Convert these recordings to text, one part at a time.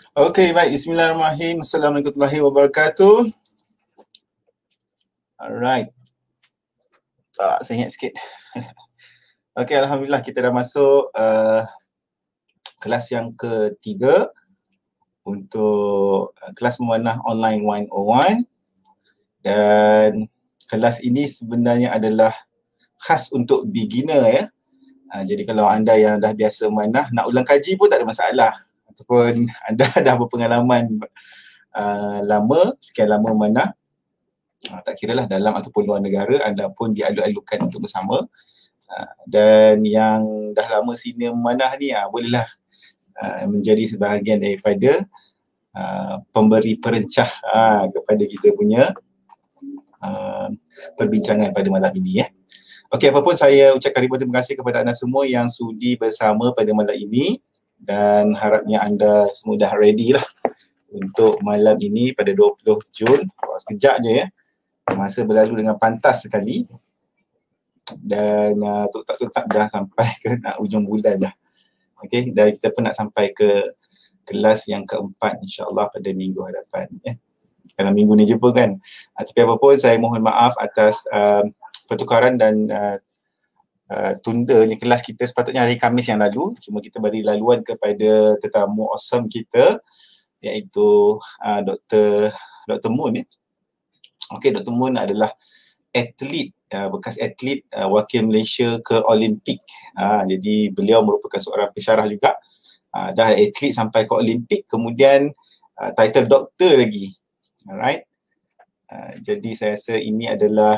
Okey, baik. Bismillahirrahmanirrahim. Assalamualaikum warahmatullahi wabarakatuh. Alright. Saya ingat sikit. Okey, Alhamdulillah kita dah masuk kelas yang ketiga untuk kelas memanah online 101, dan kelas ini sebenarnya adalah khas untuk beginner ya. Jadi kalau anda yang dah biasa memanah, nak ulang kaji pun tak ada masalah, ataupun anda dah berpengalaman lama, sekian lama memanah, tak kiralah dalam ataupun luar negara, anda pun dialu-alukan untuk bersama. Dan yang dah lama senior memanah ni, bolehlah menjadi sebahagian daripada pemberi perencah kepada kita punya perbincangan pada malam ini ya. Okey, apapun saya ucapkan ribuan terima kasih kepada anda semua yang sudi bersama pada malam ini, dan harapnya anda semua dah ready lah untuk malam ini pada 20 Jun. Sekejap je ya. Masa berlalu dengan pantas sekali, dan tak dah sampai ke ujung bulan dah. Okey, dan kita pun nak sampai ke kelas yang keempat insya-Allah pada minggu hadapan ya. Kalau minggu ni je pun kan. Tapi apapun saya mohon maaf atas pertukaran dan tundanya kelas kita. Sepatutnya hari Khamis yang lalu, cuma kita beri laluan kepada tetamu awesome kita, iaitu Dr. Moon ya. Okey, Dr. Moon adalah atlet, bekas atlet wakil Malaysia ke Olimpik. Jadi beliau merupakan seorang pensyarah juga. Dah atlet sampai ke Olimpik, kemudian title doktor lagi. Alright. Jadi saya rasa ini adalah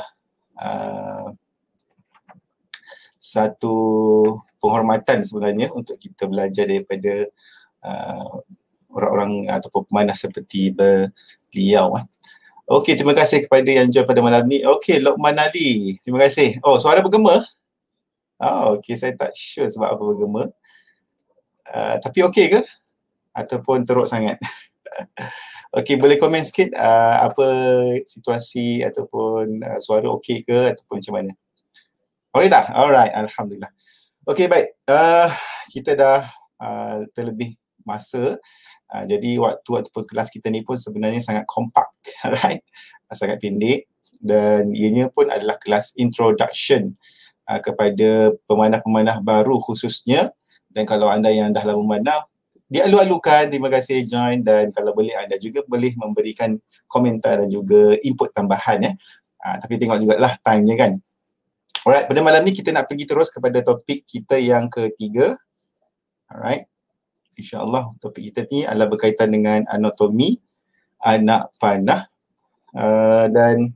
satu penghormatan sebenarnya untuk kita belajar daripada orang-orang ataupun pemanah seperti beliau. Okey, terima kasih kepada yang join pada malam ni. Okey, Lokman Ali, terima kasih. Oh, suara bergema? Okey, saya tak sure sebab apa bergema. Tapi okey ke? Ataupun teruk sangat? Okey, boleh komen sikit apa situasi ataupun suara okey ke ataupun macam mana? Okey dah? Alright, Alhamdulillah. Okey, baik. Kita dah terlebih masa. Jadi waktu ataupun kelas kita ni pun sebenarnya sangat kompak, right? Sangat pendek, dan ianya pun adalah kelas introduction kepada pemanah-pemanah baru khususnya. Dan kalau anda yang dah lama memanah, dialu-alukan, terima kasih join, dan kalau boleh anda juga boleh memberikan komentar dan juga input tambahan ya. Tapi tengok jugalah time-nya kan. Alright, pada malam ni kita nak pergi terus kepada topik kita yang ketiga. Alright. InsyaAllah topik kita ni adalah berkaitan dengan anatomi anak panah, dan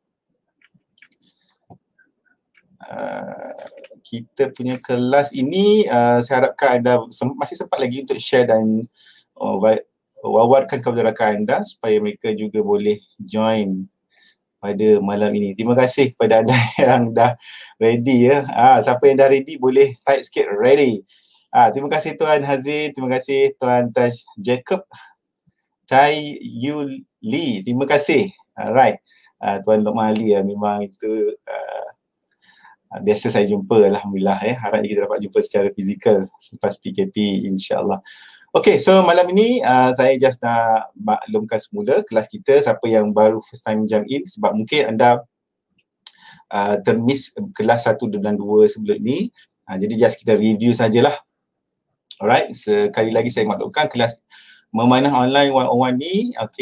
kita punya kelas ini saya harapkan anda masih sempat lagi untuk share dan wawarkan kepada rakan anda supaya mereka juga boleh join pada malam ini. Terima kasih kepada anda yang dah ready ya. Siapa yang dah ready boleh type sikit ready. Terima kasih Tuan Hazin, terima kasih Tuan Taj Jacob, Tai Yu Lee, terima kasih. Alright, Tuan Lokman Ali memang itu biasa saya jumpa, Alhamdulillah ya. Harapnya kita dapat jumpa secara fizikal selepas PKP insya-Allah. Okay, so malam ini saya just nak maklumkan semula kelas kita, siapa yang baru first time jump in, sebab mungkin anda termiss kelas 1 dan 2 sebelum ni. Jadi just kita review sajalah. Alright, sekali lagi saya maklumkan kelas memanah online 101 ni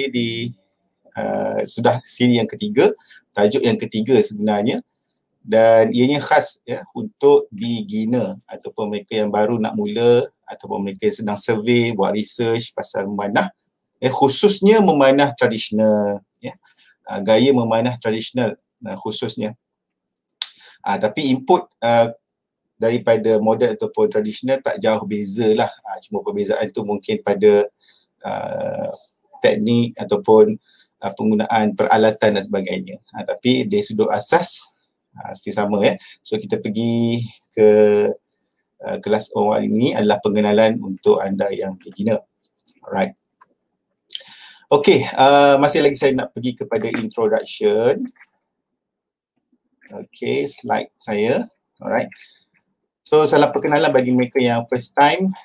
sudah siri yang ketiga, tajuk yang ketiga sebenarnya, dan ianya khas ya untuk beginner ataupun mereka yang baru nak mula ataupun mereka yang sedang survey, buat research pasal memanah, khususnya memanah tradisional ya. Gaya memanah tradisional khususnya. Tapi input daripada moden ataupun tradisional tak jauh beza lah. Cuma perbezaan tu mungkin pada teknik ataupun penggunaan peralatan dan sebagainya. Tapi dari sudut asas mesti sama ya. So kita pergi ke kelas awal ini adalah pengenalan untuk anda yang beginner. Alright. Okay, masih lagi saya nak pergi kepada introduction. Okay, slide saya. Alright. So salam perkenalan bagi mereka yang first time.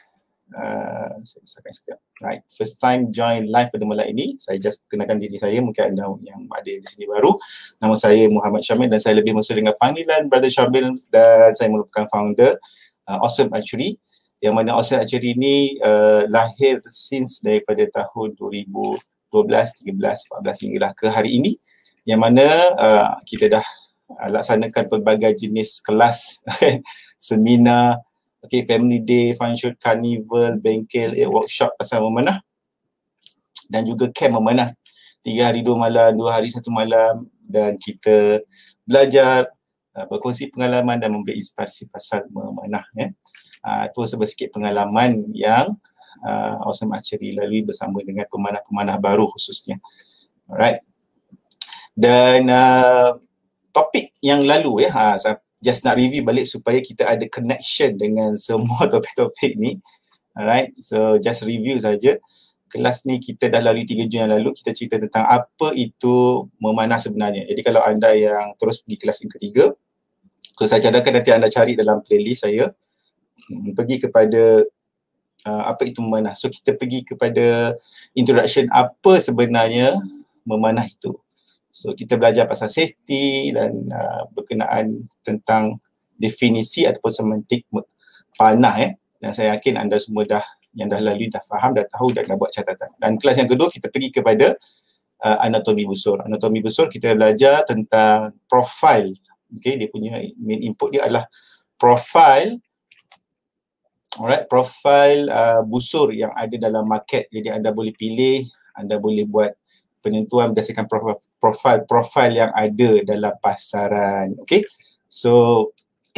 Saya besarkan sekejap. Right, first time join live pada malam ini. Saya just perkenalkan diri saya, mungkin anda yang ada di sini baru. Nama saya Muhammad Syamil dan saya lebih maksud dengan panggilan Brother Syamil, dan saya merupakan founder Awesome Archery, yang mana Awesome Archery ini lahir since daripada tahun 2012, 13, 14 hinggalah ke hari ini, yang mana kita dah laksanakan pelbagai jenis kelas seminar, family day, fun shoot, carnival, bengkel, workshop pasal memanah, dan juga camp memanah 3 hari 2 malam, 2 hari 1 malam, dan kita belajar, berkongsi pengalaman dan memberi inspirasi pasal memanah. Itu sedikit pengalaman yang Awesome Archery lalui bersama dengan pemanah-pemanah baru khususnya. Alright. Dan topik yang lalu saya just nak review balik supaya kita ada connection dengan semua topik-topik ni. Alright, so just review saja. Kelas ni kita dah lalui 3 Jun yang lalu, kita cerita tentang apa itu memanah sebenarnya. Jadi kalau anda yang terus pergi kelas yang ketiga, so saya cadangkan nanti anda cari dalam playlist saya, pergi kepada apa itu memanah. So kita pergi kepada introduction apa sebenarnya memanah itu. So kita belajar pasal safety dan berkenaan tentang definisi ataupun semantik panah dan saya yakin anda semua yang dah lalui dah faham, dah tahu dan dah buat catatan. Dan kelas yang kedua kita pergi kepada anatomi busur. Anatomi busur kita belajar tentang profil. Dia punya main input dia adalah profil. Alright, profil busur yang ada dalam market. Jadi anda boleh pilih, anda boleh buat penentuan berdasarkan profil yang ada dalam pasaran. So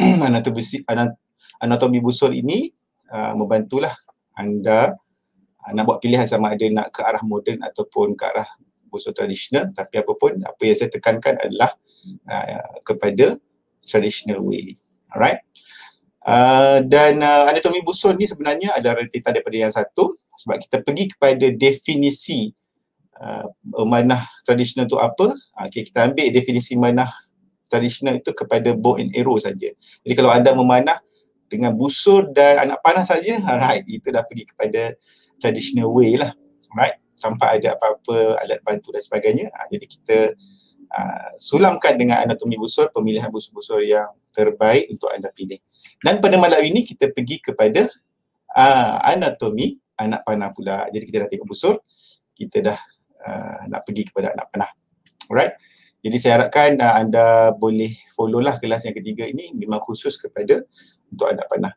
anatomi busur ini membantulah anda nak buat pilihan sama ada nak ke arah moden ataupun ke arah busur tradisional. Tapi apapun, apa yang saya tekankan adalah kepada traditional way. Alright. Dan anatomi busur ni sebenarnya adalah rentetan daripada yang satu, sebab kita pergi kepada definisi manah tradisional tu apa. Kita ambil definisi manah tradisional itu kepada bow and arrow saja. Jadi kalau anda memanah dengan busur dan anak panah saja, alright, itu dah pergi kepada traditional way lah. Alright, tanpa ada apa-apa alat bantu dan sebagainya. Jadi kita sulamkan dengan anatomi busur, pemilihan busur-busur yang terbaik untuk anda pilih. Dan pada malam ini kita pergi kepada anatomi anak panah pula. Jadi kita dah tengok busur, kita dah nak pergi kepada anak panah. Alright. Jadi saya harapkan anda boleh follow lah kelas yang ketiga ini, memang khusus kepada untuk anak panah.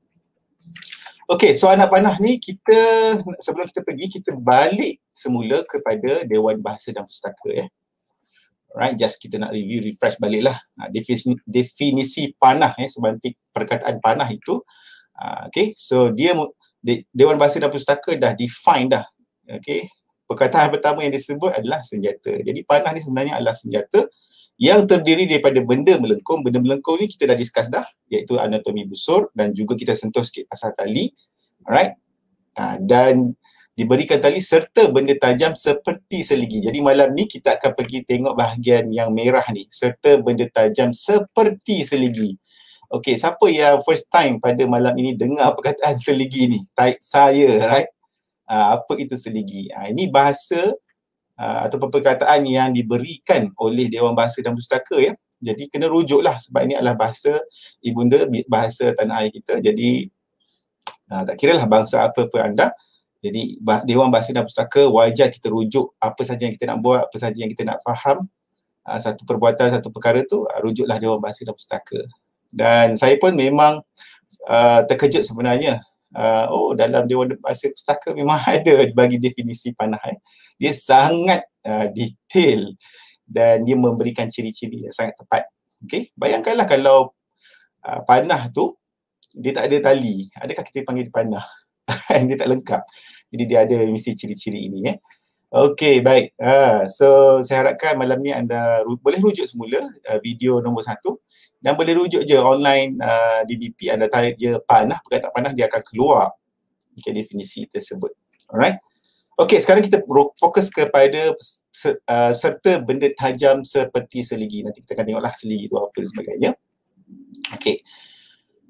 So anak panah ni kita, sebelum kita pergi, kita balik semula kepada Dewan Bahasa dan Pustaka. Alright, just kita nak review, refresh balik lah definisi panah, sebantik perkataan panah itu. So dia Dewan Bahasa dan Pustaka dah define dah. Perkataan pertama yang disebut adalah senjata. Jadi panah ni sebenarnya adalah senjata yang terdiri daripada benda melengkung. Benda melengkung ni kita dah discuss dah, iaitu anatomi busur, dan juga kita sentuh sikit pasal tali. Alright. Dan diberikan tali serta benda tajam seperti seligi. Jadi malam ni kita akan pergi tengok bahagian yang merah ni, serta benda tajam seperti seligi. Siapa yang first time pada malam ini dengar perkataan seligi ni? Type saya, right? Apa itu seligi? Ini bahasa atau perkataan yang diberikan oleh Dewan Bahasa dan Pustaka. Jadi kena rujuklah, sebab ini adalah bahasa ibunda, bahasa tanah air kita. Jadi tak kira lah bangsa apa pun anda. Jadi Dewan Bahasa dan Pustaka wajar kita rujuk apa saja yang kita nak buat, apa saja yang kita nak faham, satu perbuatan, satu perkara tu, rujuklah Dewan Bahasa dan Pustaka. Dan saya pun memang terkejut sebenarnya. Dalam Dewan Bahasa Pustaka memang ada bagi definisi panah. Dia sangat detail dan dia memberikan ciri-ciri yang sangat tepat. Bayangkanlah kalau panah tu dia tak ada tali, adakah kita panggil panah? Dia tak lengkap. Jadi dia ada mesti ciri-ciri ini. Baik. So saya harapkan malam ni anda boleh rujuk semula video nombor 1. Dan boleh rujuk je online DBP, anda tarik je panah, perkataan panah, dia akan keluar definisi tersebut. Alright. Sekarang kita fokus kepada serta benda tajam seperti seligi. Nanti kita akan tengoklah seligi itu apa dan sebagainya.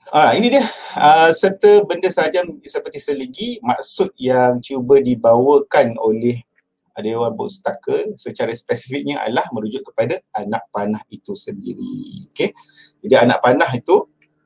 Ini dia serta benda tajam seperti seligi, maksud yang cuba dibawakan oleh Dewan Pustaka secara spesifiknya adalah merujuk kepada anak panah itu sendiri. Okey. Jadi anak panah itu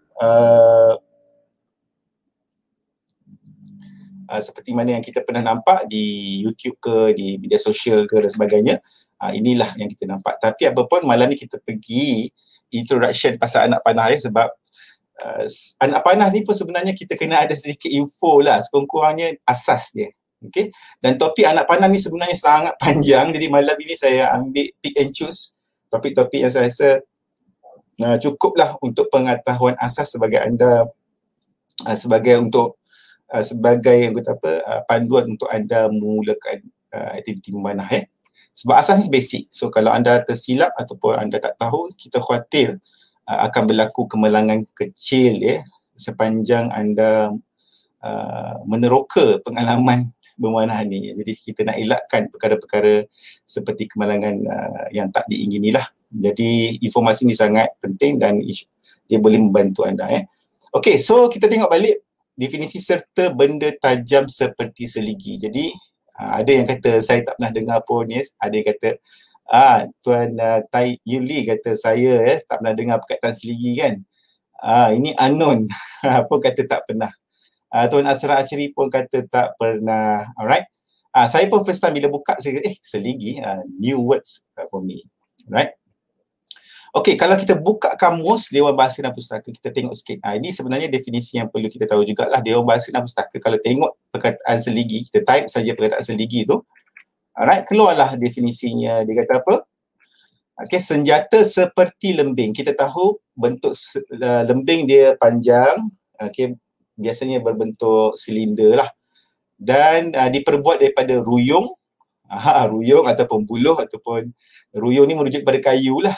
seperti mana yang kita pernah nampak di YouTube ke, di media sosial ke dan sebagainya. Inilah yang kita nampak. Tapi apapun malam ni kita pergi introduction pasal anak panah ya, sebab anak panah ni pun sebenarnya kita kena ada sedikit info lah, sekurang-kurangnya asas dia. Okay? Dan topik anak panah ni sebenarnya sangat panjang, jadi malam ini saya ambil pick and choose topik-topik yang saya rasa cukuplah untuk pengetahuan asas sebagai anda, sebagai yang kata panduan untuk anda memulakan aktiviti memanah ya. Sebab asas ni basic. So kalau anda tersilap ataupun anda tak tahu, kita khawatir akan berlaku kemalangan kecil ya sepanjang anda meneroka pengalaman memanah ni. Jadi kita nak elakkan perkara-perkara seperti kemalangan yang tak diingini lah. Jadi informasi ni sangat penting dan dia boleh membantu anda ya. Okey, so kita tengok balik definisi serta benda tajam seperti seligi. Jadi ada yang kata saya tak pernah dengar pun ya. Ada yang kata Tuan Tai Yuli kata saya tak pernah dengar perkataan seligi kan. Ini unknown pun kata tak pernah. Tuan Asra Achiri pun kata tak pernah. Alright. Saya pun first time bila buka saya kata seligi, new words for me. Right. Okey, kalau kita buka kamus Dewan Bahasa dan Pustaka, kita tengok sikit. Ini sebenarnya definisi yang perlu kita tahu jugalah. Dewan Bahasa dan Pustaka, kalau tengok perkataan seligi, kita type saja perkataan seligi tu. Alright, keluarlah definisinya. Dia kata apa? Okey, senjata seperti lembing. Kita tahu bentuk lembing dia panjang. Okey, biasanya berbentuk silinder lah. Dan diperbuat daripada ruyung. Ruyung ataupun buluh ataupun ruyung ni merujuk pada kayu lah.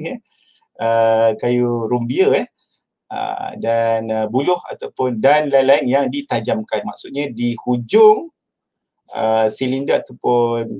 Kayu rumbia dan buluh ataupun dan lain-lain yang ditajamkan. Maksudnya di hujung silinder ataupun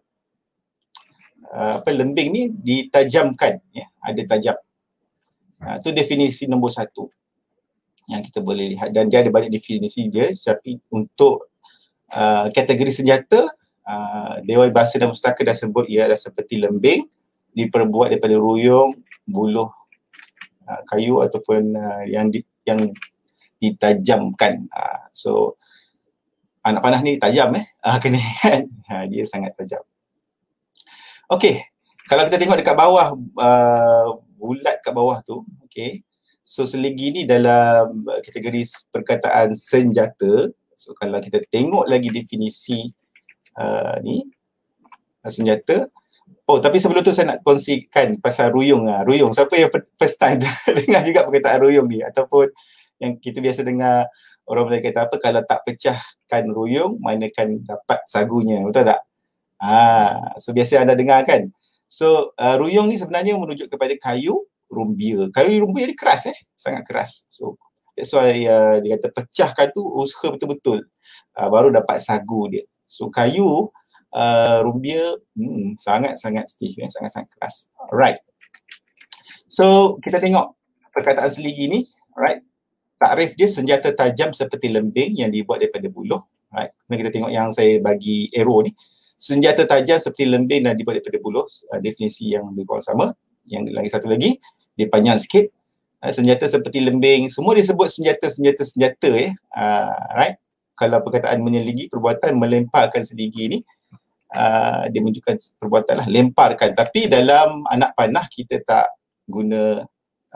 lembing ni ditajamkan ya, ada tajam. Itu definisi nombor 1 yang kita boleh lihat, dan dia ada banyak definisi dia, tapi untuk kategori senjata Dewan Bahasa dan Pustaka dah sebut ia adalah seperti lembing, diperbuat daripada ruyung, buluh kayu ataupun yang ditajamkan. So anak panah ni tajam kena ingat, dia sangat tajam. Okey, kalau kita tengok dekat bawah, bulat kat bawah tu, okey. So seligi ni dalam kategori perkataan senjata. So kalau kita tengok lagi definisi ni senjata. Tapi sebelum tu saya nak kongsikan pasal ruyung. Ruyung, siapa yang first time dengar juga perkataan ruyung ni, ataupun yang kita biasa dengar orang Melayu kata apa, kalau tak pecahkan ruyung manakan dapat sagunya, betul tak? So biasa anda dengar kan. So ruyung ni sebenarnya merujuk kepada kayu rumbia. Kayu rumbia ni keras sangat keras. So that's why dia kata pecahkan tu usaha betul-betul baru dapat sagu dia. So kayu rumbia sangat-sangat stiff, sangat-sangat keras. Alright. So kita tengok perkataan seligi ni, alright. Takrif dia senjata tajam seperti lembing yang dibuat daripada buluh. Alright. Kemudian kita tengok yang saya bagi arrow ni. Senjata tajam seperti lembing dan dibuat daripada buluh. Definisi yang lebih kurang sama. Yang lagi satu lagi, dia panjang sikit. Senjata seperti lembing, semua disebut senjata-senjata right. Kalau perkataan menyeligi, perbuatan melemparkan seligi ni, dia menunjukkan perbuatan lah, lemparkan. Tapi dalam anak panah kita tak guna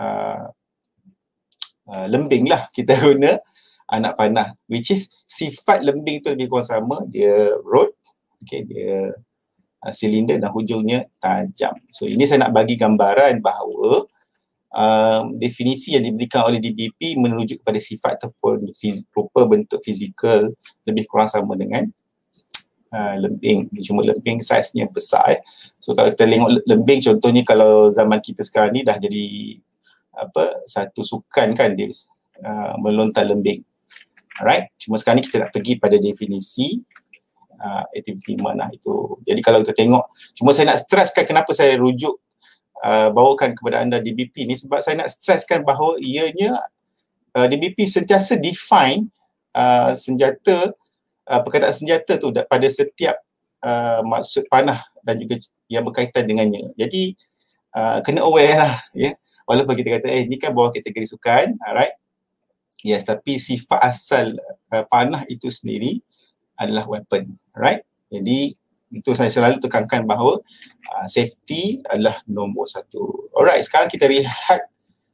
lembing lah, kita guna anak panah, which is sifat lembing tu lebih kurang sama. Dia rod, okay, dia silinder dan hujungnya tajam. So ini saya nak bagi gambaran bahawa definisi yang diberikan oleh DBP merujuk kepada sifat ataupun rupa bentuk fizikal lebih kurang sama dengan lembing. Cuma lembing saiznya besar. So kalau kita tengok lembing, contohnya kalau zaman kita sekarang ni dah jadi satu sukan kan, dia melontar lembing. Alright, cuma sekarang ni kita nak pergi pada definisi aktiviti memanah itu. Jadi kalau kita tengok, cuma saya nak stresskan kenapa saya rujuk bawakan kepada anda DBP ni, sebab saya nak stresskan bahawa ianya DBP sentiasa define senjata, perkataan senjata tu pada setiap maksud panah dan juga yang berkaitan dengannya. Jadi kena aware lah, ya. Walaupun kita kata ni kan bawah kategori sukan, alright. Yes, tapi sifat asal panah itu sendiri adalah weapon, right? Jadi itu saya selalu tekankan bahawa safety adalah nombor satu. Alright, sekarang kita lihat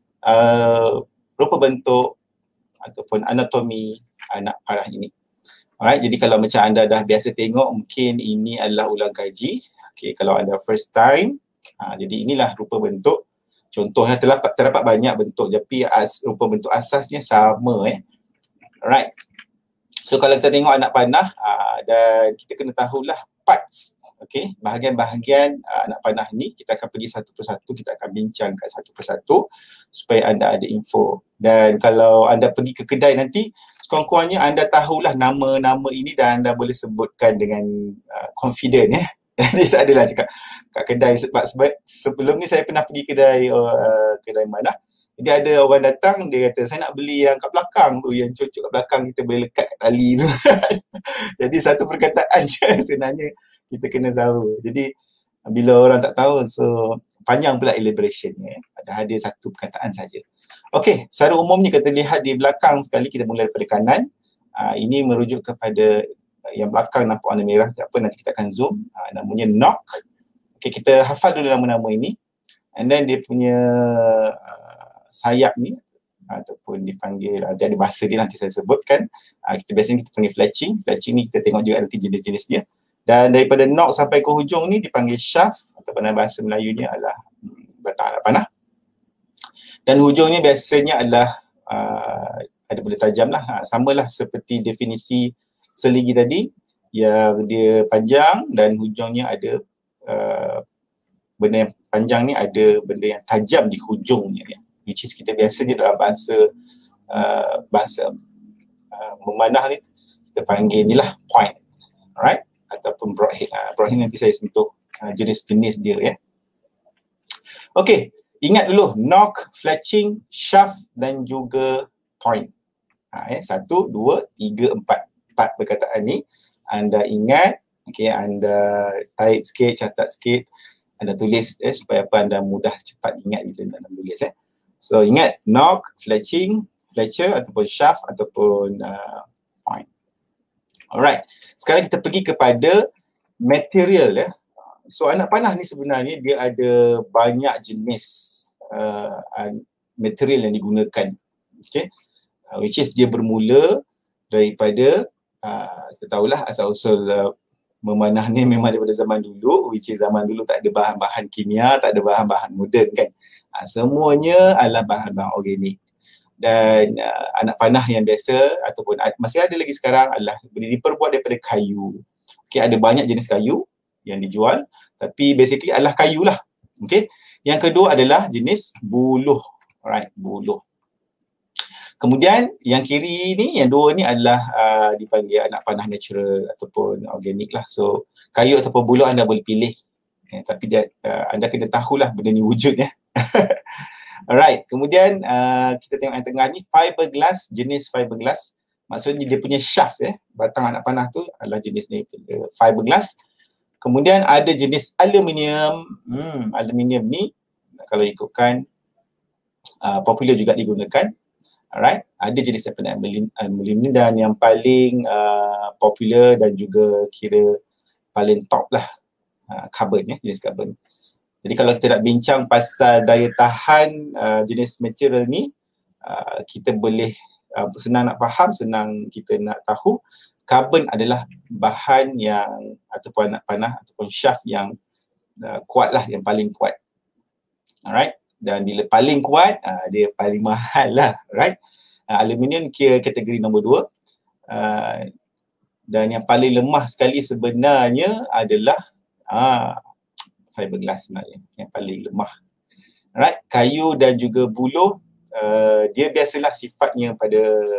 rupa bentuk ataupun anatomi anak panah ini. Alright, jadi kalau macam anda dah biasa tengok, mungkin ini adalah ulang kaji. Okay, kalau anda first time, jadi inilah rupa bentuk. Contohnya terdapat banyak bentuk, tapi rupa bentuk asasnya sama. Alright. So kalau kita tengok anak panah, dan kita kena tahulah parts. Okay, bahagian-bahagian anak panah ni kita akan pergi satu persatu, kita akan bincangkan satu persatu supaya anda ada info. Dan kalau anda pergi ke kedai nanti, sekurang-kurangnya anda tahulah nama-nama ini dan anda boleh sebutkan dengan confident, ya. Jadi tak adalah cakap kat kedai, sebab sebelum ni saya pernah pergi kedai mana. Jadi ada orang datang, dia kata saya nak beli yang kat belakang tu, yang cocok kat belakang kita boleh lekat kat tali tu. Jadi satu perkataan je sebenarnya kita kena tahu. Jadi bila orang tak tahu, so panjang pula elaborationnya. Ada satu perkataan saja. Okey, secara umumnya kita lihat di belakang sekali, kita mula daripada kanan. Ini merujuk kepada yang belakang nampak warna merah, tak apa, nanti kita akan zoom. Namanya knock. Okay, kita hafal dulu nama-nama ini. And then dia punya sayap ni, ataupun dipanggil, dia ada bahasa dia nanti saya sebutkan. Kita biasanya kita panggil fletching. Fletching ni kita tengok juga nanti jenis-jenis dia. Dan daripada knock sampai ke hujung ni dipanggil shaft, ataupun bahasa Melayunya adalah batang anak panah. Dan hujungnya biasanya adalah ada benda tajam lah. Samalah seperti definisi seligi tadi, yang dia panjang dan hujungnya ada benda yang panjang ni ada benda yang tajam di hujungnya, ya. Which is kita biasanya dalam bahasa memanah ni kita panggil ni lah point, alright, ataupun broadhead. Broadhead nanti saya sentuh jenis-jenis dia, ya. Okey, ingat dulu knock, fletching, shaft dan juga point. 1, 2, 3, 4 perkataan ni anda ingat, okey, anda type sikit, catat sikit, anda tulis supaya apa, anda mudah cepat ingat bila anda tulis. So ingat knock, fletching, fletcher ataupun shaft ataupun point. Alright, sekarang kita pergi kepada material, ya. So anak panah ni sebenarnya dia ada banyak jenis material yang digunakan, okay, which is dia bermula daripada kita tahulah asal-usul memanah ni memang daripada zaman dulu, which is zaman dulu tak ada bahan-bahan kimia, tak ada bahan-bahan moden, kan. Semuanya adalah bahan-bahan organik. Dan anak panah yang biasa ataupun masih ada lagi sekarang adalah diperbuat daripada kayu. Okay, ada banyak jenis kayu yang dijual, tapi basically adalah kayu lah. Okay. Yang kedua adalah jenis buluh. Alright, buluh. Kemudian yang kiri ni, yang dua ni adalah dipanggil anak panah natural ataupun organik lah. So kayu ataupun buluh anda boleh pilih, tapi anda kena tahulah benda ni wujud, ya. Alright, kemudian kita tengok yang tengah ni, fiberglass, jenis fiberglass. Maksudnya dia punya shaft, batang anak panah tu adalah jenis ni, fiberglass. Kemudian ada jenis aluminium. Aluminium ni kalau ikutkan popular juga digunakan. Alright, ada jenis daripada aluminium, dan yang paling popular dan juga kira paling top lah carbon, ya, jenis carbon. Jadi kalau kita nak bincang pasal daya tahan jenis material ni, kita boleh senang nak faham, senang kita nak tahu, carbon adalah bahan yang ataupun anak panah ataupun shaft yang kuat lah, yang paling kuat. Alright. Dan bila paling kuat, dia paling mahal lah, right? Aluminium kira kategori nombor 2. Dan yang paling lemah sekali sebenarnya adalah fiberglass sebenarnya, yang paling lemah. Alright, kayu dan juga buluh, dia biasalah sifatnya pada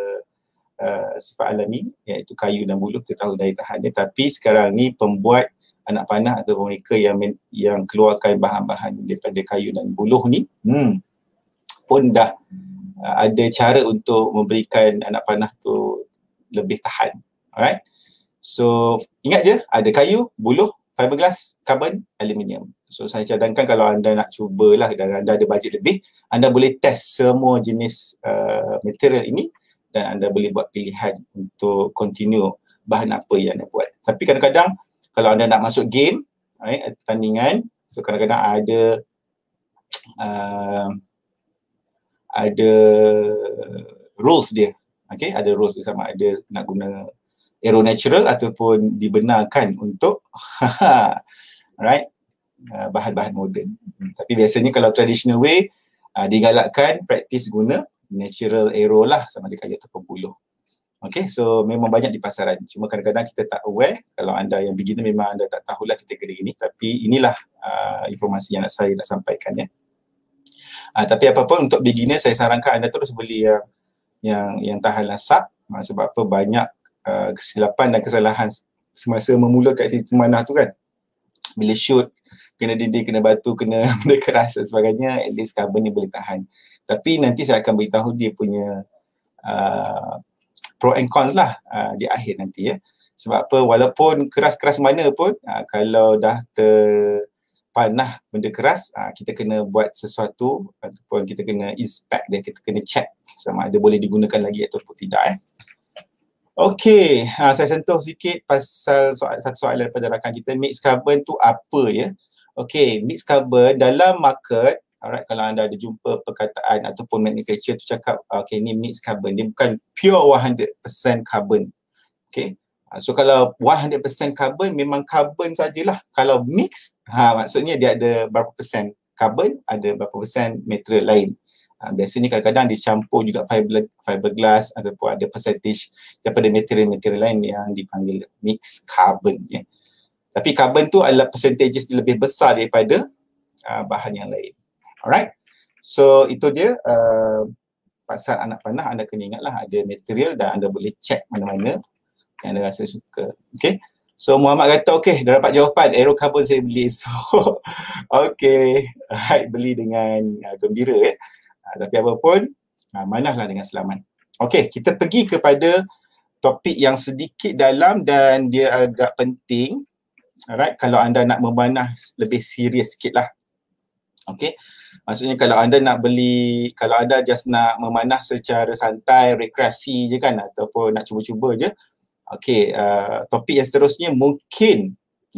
sifat alami, iaitu kayu dan buluh kita tahu daya tahan dia. Tapi sekarang ni pembuat anak panah atau mereka yang keluarkan bahan-bahan daripada kayu dan buluh ni, pun dah ada cara untuk memberikan anak panah tu lebih tahan. Alright. So ingat je, ada kayu, buluh, fiberglass, karbon, aluminium. So saya cadangkan kalau anda nak cubalah dan anda ada bajet lebih, anda boleh test semua jenis material ini dan anda boleh buat pilihan untuk continue bahan apa yang anda buat. Tapi kadang-kadang kalau anda nak masuk game, right, pertandingan, so kadang-kadang ada rules dia. Okay, ada rules dia, sama ada nak guna aero natural ataupun dibenarkan untuk right, bahan-bahan moden. Tapi biasanya kalau traditional way, digalakkan praktis guna natural aero lah, sama ada kayu ataupun buluh. Okay, so memang banyak di pasaran. Cuma kadang-kadang kita tak aware. Kalau anda yang beginner memang anda tak tahulah kategori ini. Tapi inilah informasi yang saya nak sampaikan ya. Tapi apapun untuk beginner, saya sarankan anda terus beli yang tahan lasak. Sebab apa, banyak kesilapan dan kesalahan semasa memulakan aktiviti memanah tu kan. Bila shoot, kena dinding, kena batu, kena benda keras dan sebagainya, at least carbon ni boleh tahan. Tapi nanti saya akan beritahu dia punya pro and cons lah di akhir nanti ya. Sebab apa, walaupun keras-keras mana pun, kalau dah terpanah benda keras, kita kena buat sesuatu ataupun kita kena inspect dia, kita kena check sama ada boleh digunakan lagi ataupun tidak. Okey, saya sentuh sikit pasal satu soalan daripada rakan kita, mixed carbon tu apa ya? Okey, mixed carbon dalam market, alright, kalau anda ada jumpa perkataan ataupun manufacturer tu cakap, okey ni mixed carbon, dia bukan pure 100% carbon. Okey. So kalau 100% carbon memang carbon sajalah. Kalau mix, maksudnya dia ada berapa persen carbon, ada berapa persen material lain. Biasanya kadang-kadang dicampur juga fiberglass ataupun ada percentage daripada material-material lain yang dipanggil mixed carbon ya. Tapi carbon tu adalah percentages lebih besar daripada bahan yang lain. Alright. So itu dia pasal anak panah, anda kena ingatlah ada material dan anda boleh check mana-mana yang anda rasa suka. Okay. So Muhammad kata okey, dah dapat jawapan, aero carbon saya beli. So okey, alright, beli dengan gembira ya. Tapi apa pun, manahlah dengan selamat. Okey, kita pergi kepada topik yang sedikit dalam dan dia agak penting. Alright, kalau anda nak memanah lebih serius sikit lah. Okey, maksudnya kalau anda nak beli, kalau anda just nak memanah secara santai, rekreasi je kan, ataupun nak cuba-cuba je. Okey, topik yang seterusnya mungkin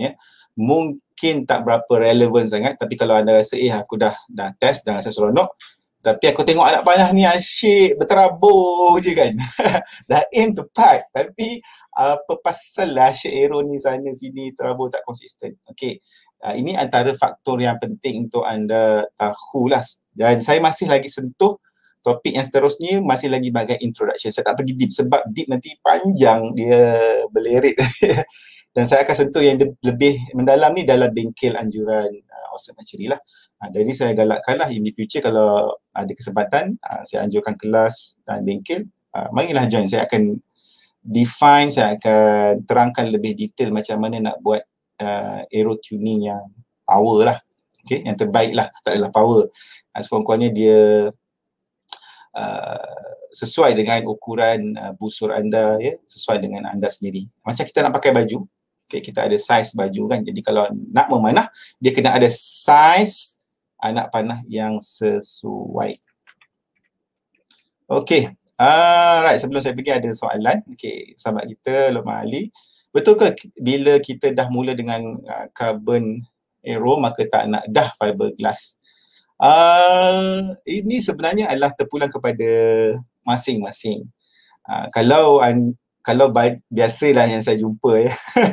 tak berapa relevan sangat, tapi kalau anda rasa aku dah test dan rasa seronok, tapi aku tengok anak panah ni asyik berterabur je kan. Dah aim tepat, tapi apa pasal lah asyik aero ni sana sini terabur tak konsisten. Okey, ini antara faktor yang penting untuk anda tahulah. Dan saya masih lagi sentuh topik yang seterusnya, masih lagi bagai introduction. Saya tak pergi deep sebab deep nanti panjang dia berlerit. Dan saya akan sentuh yang lebih mendalam ni dalam bengkel anjuran Awesome Archery lah. Jadi saya galakkanlah in the future kalau ada kesempatan, saya anjurkan kelas dan bengkel, marilah join. Saya akan define, saya akan terangkan lebih detail macam mana nak buat aero tuning yang power lah. Okay, yang terbaik lah, tak adalah power. Sekurang-kurangnya dia sesuai dengan ukuran busur anda ya, sesuai dengan anda sendiri. Macam kita nak pakai baju, okay, kita ada saiz baju kan. Jadi kalau nak memanah, dia kena ada saiz anak panah yang sesuai. Okey. Right, sebelum saya pergi ada soalan. Okey, sahabat kita Lokman Ali, betul ke bila kita dah mula dengan carbon aero maka tak nak dah fiberglass? Ini sebenarnya adalah terpulang kepada masing-masing. Kalau biasalah yang saya jumpa ya.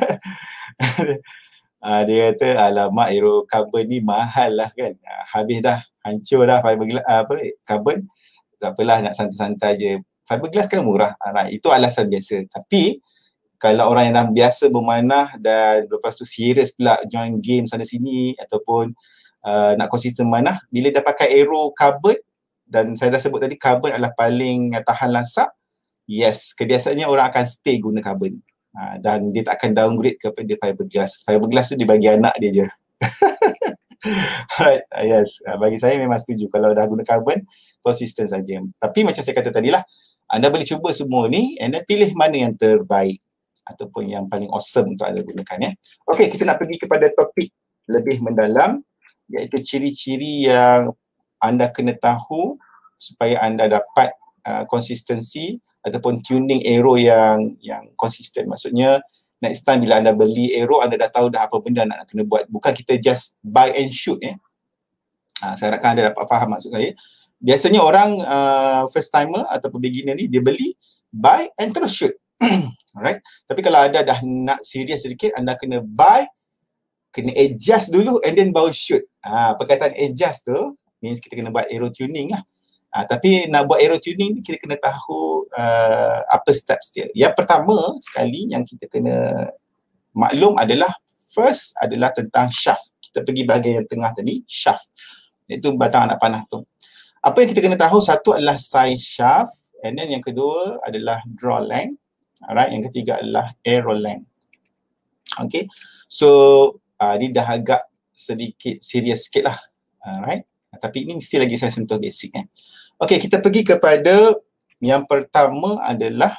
Dia kata alamak aero carbon ni mahal lah kan. Habis dah, hancur dah fiberglass carbon. Tak apalah, nak santai-santai je. Fiberglass kan murah. Itu alasan biasa. Tapi kalau orang yang dah biasa bermanah dan lepas tu serius pula join game sana sini ataupun nak konsisten manah, bila dah pakai aero carbon, dan saya dah sebut tadi carbon adalah paling tahan lasak, yes, kebiasaannya orang akan stay guna carbon. Dan dia tak akan downgrade kepada fiberglass. Fiberglass tu dia bagi anak dia je. Yes, bagi saya memang setuju. Kalau dah guna carbon, konsisten saja. Tapi macam saya kata tadi lah, anda boleh cuba semua ni and then pilih mana yang terbaik ataupun yang paling awesome untuk anda gunakan ya. Okey, kita nak pergi kepada topik lebih mendalam iaitu ciri-ciri yang anda kena tahu supaya anda dapat konsistensi ataupun tuning aero yang konsisten. Maksudnya next time bila anda beli aero, anda dah tahu dah apa benda nak kena buat. Bukan kita just buy and shoot ya. Saya harapkan anda dapat faham maksud saya. Biasanya orang first timer ataupun beginner ni, dia beli, buy and terus shoot. Alright. Tapi kalau anda dah nak serius sedikit, anda kena buy, kena adjust dulu and then baru shoot. Perkataan adjust tu means kita kena buat aero tuning lah. Tapi nak buat aero tuning ni kita kena tahu apa steps dia. Yang pertama sekali yang kita kena maklum adalah first adalah tentang shaft. Kita pergi bahagian yang tengah tadi, shaft. Iaitu batang anak panah tu. Apa yang kita kena tahu, satu adalah size shaft, and then yang kedua adalah draw length. Alright, yang ketiga adalah aero length. Okay, so ni dah agak sedikit serius sikit lah. Alright, tapi ini mesti lagi saya sentuh basic ya. Okay, kita pergi kepada yang pertama adalah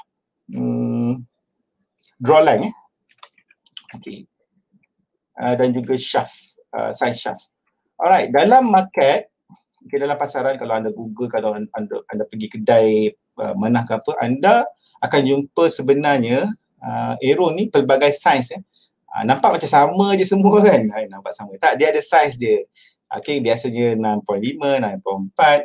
draw length ya. Okay, dan juga shaft, size shaft. Alright, dalam market, okay, dalam pasaran, kalau anda Google, kalau anda pergi kedai manah ke apa, anda akan jumpa sebenarnya aero ni pelbagai saiz ya. Nampak macam sama je semua kan? Nampak sama. Tak, dia ada saiz dia. Okay, biasanya 6.5, 6.4,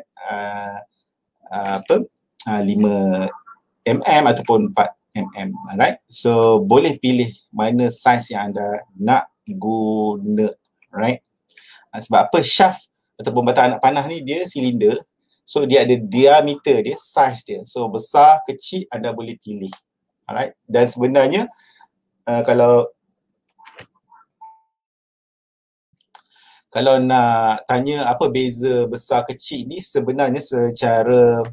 5 mm ataupun 4 mm. Alright. So boleh pilih mana saiz yang anda nak guna. Right. Sebab apa, shaft ataupun batang anak panah ni dia silinder. So dia ada diameter dia, size dia. So besar, kecil anda boleh pilih. Alright. Dan sebenarnya kalau nak tanya apa beza besar kecil ni, sebenarnya secara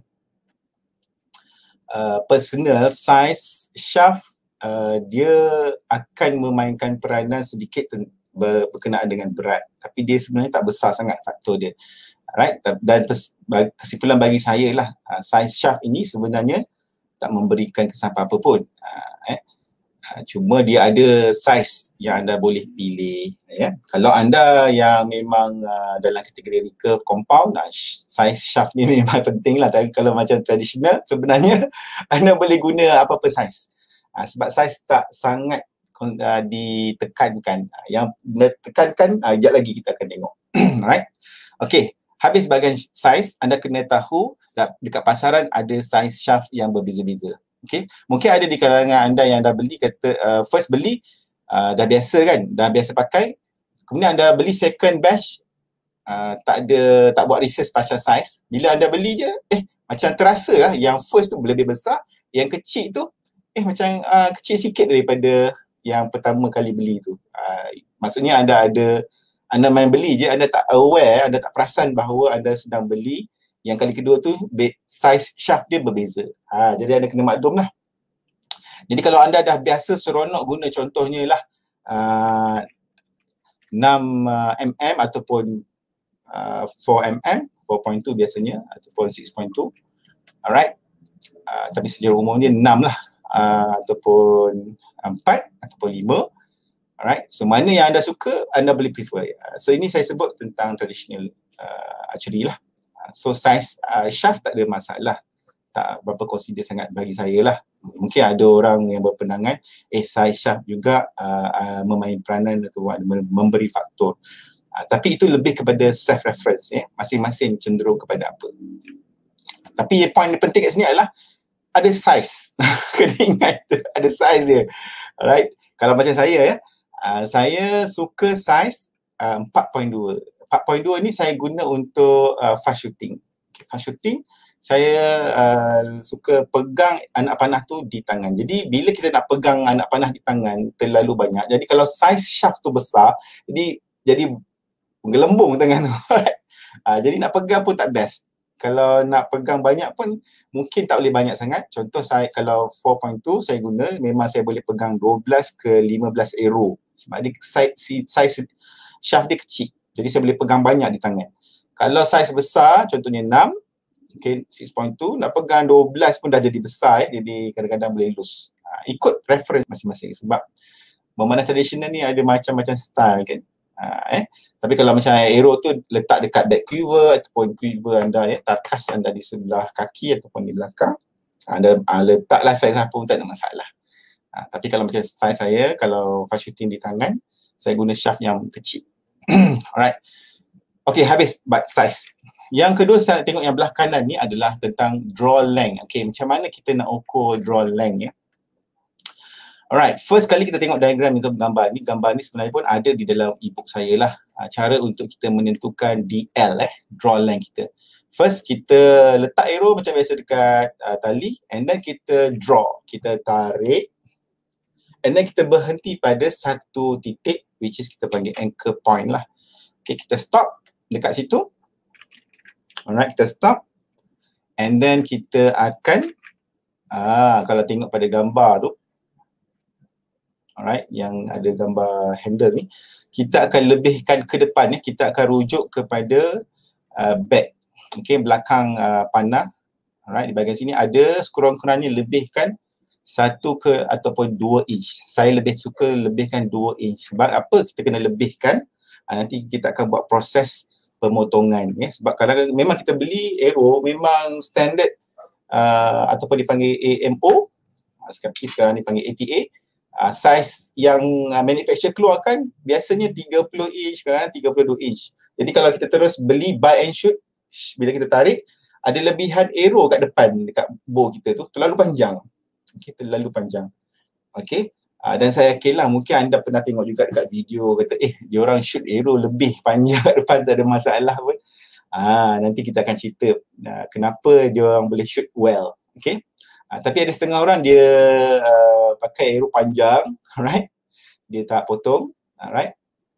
personal, size shaft dia akan memainkan peranan sedikit berkenaan dengan berat, tapi dia sebenarnya tak besar sangat faktor dia. Alright, dan kesimpulan bagi saya lah, size shaft ini sebenarnya tak memberikan kesan apa-apa pun. Cuma dia ada size yang anda boleh pilih ya. Kalau anda yang memang dalam kategori recurve compound, size shaft ni memang penting lah. Tapi kalau macam tradisional, sebenarnya anda boleh guna apa-apa size. Sebab size tak sangat ditekankan. Yang ditekankan, sekejap lagi kita akan tengok. Alright. Okay, habis bahagian size, anda kena tahu dekat pasaran ada size shaft yang berbeza-beza. Okay, mungkin ada di kalangan anda yang dah beli, kata first beli dah biasa kan, dah biasa pakai, kemudian anda beli second batch, tak buat research pasal size. Bila anda beli je, macam terasa lah yang first tu lebih besar, yang kecil tu macam kecil sikit daripada yang pertama kali beli tu. Maksudnya anda main beli je, anda tak aware, anda tak perasan bahawa anda sedang beli yang kali kedua tu size shaft dia berbeza. Jadi anda kena maklum lah. Jadi kalau anda dah biasa seronok guna contohnya lah 6 mm ataupun 4 mm, 4.2 biasanya ataupun 6.2. Alright. Tapi secara umumnya 6 lah, ataupun 4 ataupun 5. Alright. So mana yang anda suka, anda boleh prefer. So ini saya sebut tentang traditional archery lah. So size shaft tak ada masalah, tak berapa consider sangat bagi saya lah. Mungkin ada orang yang berpandangan size shaft juga memain peranan atau memberi faktor. Tapi itu lebih kepada self reference ya. Masing-masing cenderung kepada apa. Tapi point yang penting kat sini adalah ada size. Kena ingat ada size dia. Alright. Kalau macam saya ya, saya suka size 4.2. 4.2 ni saya guna untuk fast shooting. Fast shooting, saya suka pegang anak panah tu di tangan. Jadi bila kita nak pegang anak panah di tangan terlalu banyak, jadi kalau size shaft tu besar, jadi menggelembung tangan tu. Jadi nak pegang pun tak best. Kalau nak pegang banyak pun mungkin tak boleh banyak sangat. Contoh saya kalau 4.2 saya guna, memang saya boleh pegang 12 ke 15 arrow sebab dia size shaft dia kecil. Jadi saya boleh pegang banyak di tangan. Kalau saiz besar, contohnya 6, okay, 6.2, nak pegang 12 pun dah jadi besar, jadi kadang-kadang boleh loose. Ikut reference masing-masing, sebab memanah tradisional ni ada macam-macam style kan. Tapi kalau macam arrow tu letak dekat back quiver ataupun quiver anda, tarkas anda di sebelah kaki ataupun di belakang, anda letaklah saiz apa pun tak ada masalah. Tapi kalau macam saiz saya, kalau fast shooting di tangan, saya guna shaft yang kecil. Alright. Okay, habis size. Yang kedua saya nak tengok yang belah kanan ni adalah tentang draw length. Okay, macam mana kita nak ukur draw length ya. Alright, first kali kita tengok diagram ni, gambar ni sebenarnya pun ada di dalam e-book saya lah. Cara untuk kita menentukan DL draw length kita. First kita letak arrow macam biasa dekat tali, and then kita draw, kita tarik, and then kita berhenti pada satu titik, which is kita panggil anchor point lah. Okay, kita stop dekat situ. Alright, kita stop, and then kita akan kalau tengok pada gambar tu, alright, yang ada gambar handle ni, kita akan lebihkan ke depan ya, kita akan rujuk kepada back, okay, belakang panah. Alright, di bahagian sini ada sekurang-kurangnya lebihkan 1 ke ataupun 2 inch. Saya lebih suka lebihkan 2 inch. Sebab apa kita kena lebihkan? Nanti kita akan buat proses pemotongan ya. Sebab kadang-kadang memang kita beli arrow memang standard ataupun dipanggil AMO, sekarang dipanggil ATA. Saiz yang manufacturer keluarkan biasanya 30 inch, kadang-kadang 32 inch. Jadi kalau kita terus beli buy and shoot, bila kita tarik, ada lebihan arrow kat depan, dekat bow kita tu, terlalu panjang. Okay, terlalu panjang. Okay. Dan saya yakinlah mungkin anda pernah tengok juga dekat video, kata dia orang shoot arrow lebih panjang kat depan, tak ada masalah pun. Nanti kita akan cerita kenapa dia orang boleh shoot well. Okay. Tapi ada setengah orang dia pakai arrow panjang, alright, dia tak potong, alright,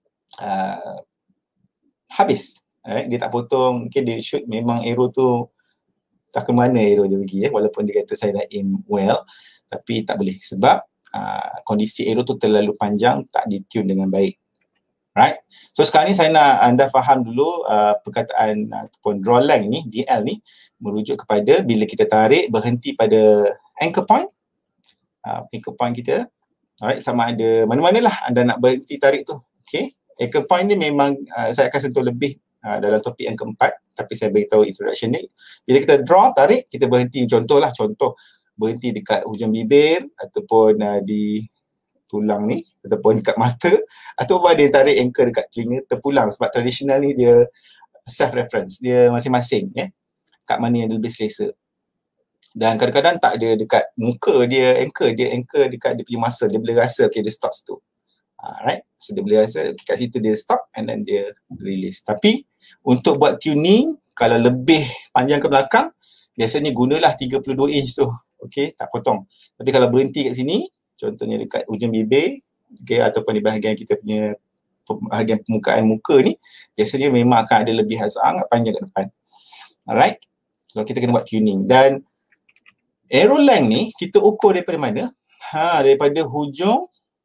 habis, alright, dia tak potong, okay, dia shoot memang arrow tu tak ke mana arrow dia pergi walaupun dia kata saya dah aim well, tapi tak boleh sebab kondisi arrow tu terlalu panjang, tak ditune dengan baik. Right. So sekarang ni saya nak anda faham dulu perkataan ataupun draw length ni, DL ni, merujuk kepada bila kita tarik berhenti pada anchor point. Anchor point kita, alright, sama ada mana-manalah anda nak berhenti tarik tu. Okay. Anchor point ni memang saya akan sentuh lebih dalam topik yang keempat, tapi saya beritahu introduction ni. Bila kita draw, tarik, kita berhenti. Contoh berhenti dekat hujung bibir ataupun di tulang ni ataupun dekat mata, ataupun ada yang tarik anchor dekat telinga terpulang, sebab tradisional ni dia self reference, dia masing-masing ya, kat mana yang lebih selesa. Dan kadang-kadang tak ada dekat muka dia anchor dekat dia punya muscle, dia boleh rasa okay, dia stop situ. Right, so dia boleh rasa okay, kat situ dia stop and then dia release. Tapi untuk buat tuning, kalau lebih panjang ke belakang, biasanya gunalah 32 inch tu, okay, tak potong. Tapi kalau berhenti kat sini, contohnya dekat ujung bibir, okay, ataupun di bahagian kita punya bahagian permukaan muka ni, biasanya memang akan ada lebih sangat panjang kat depan. Alright, so kita kena buat tuning. Dan arrow length ni kita ukur daripada mana? Daripada hujung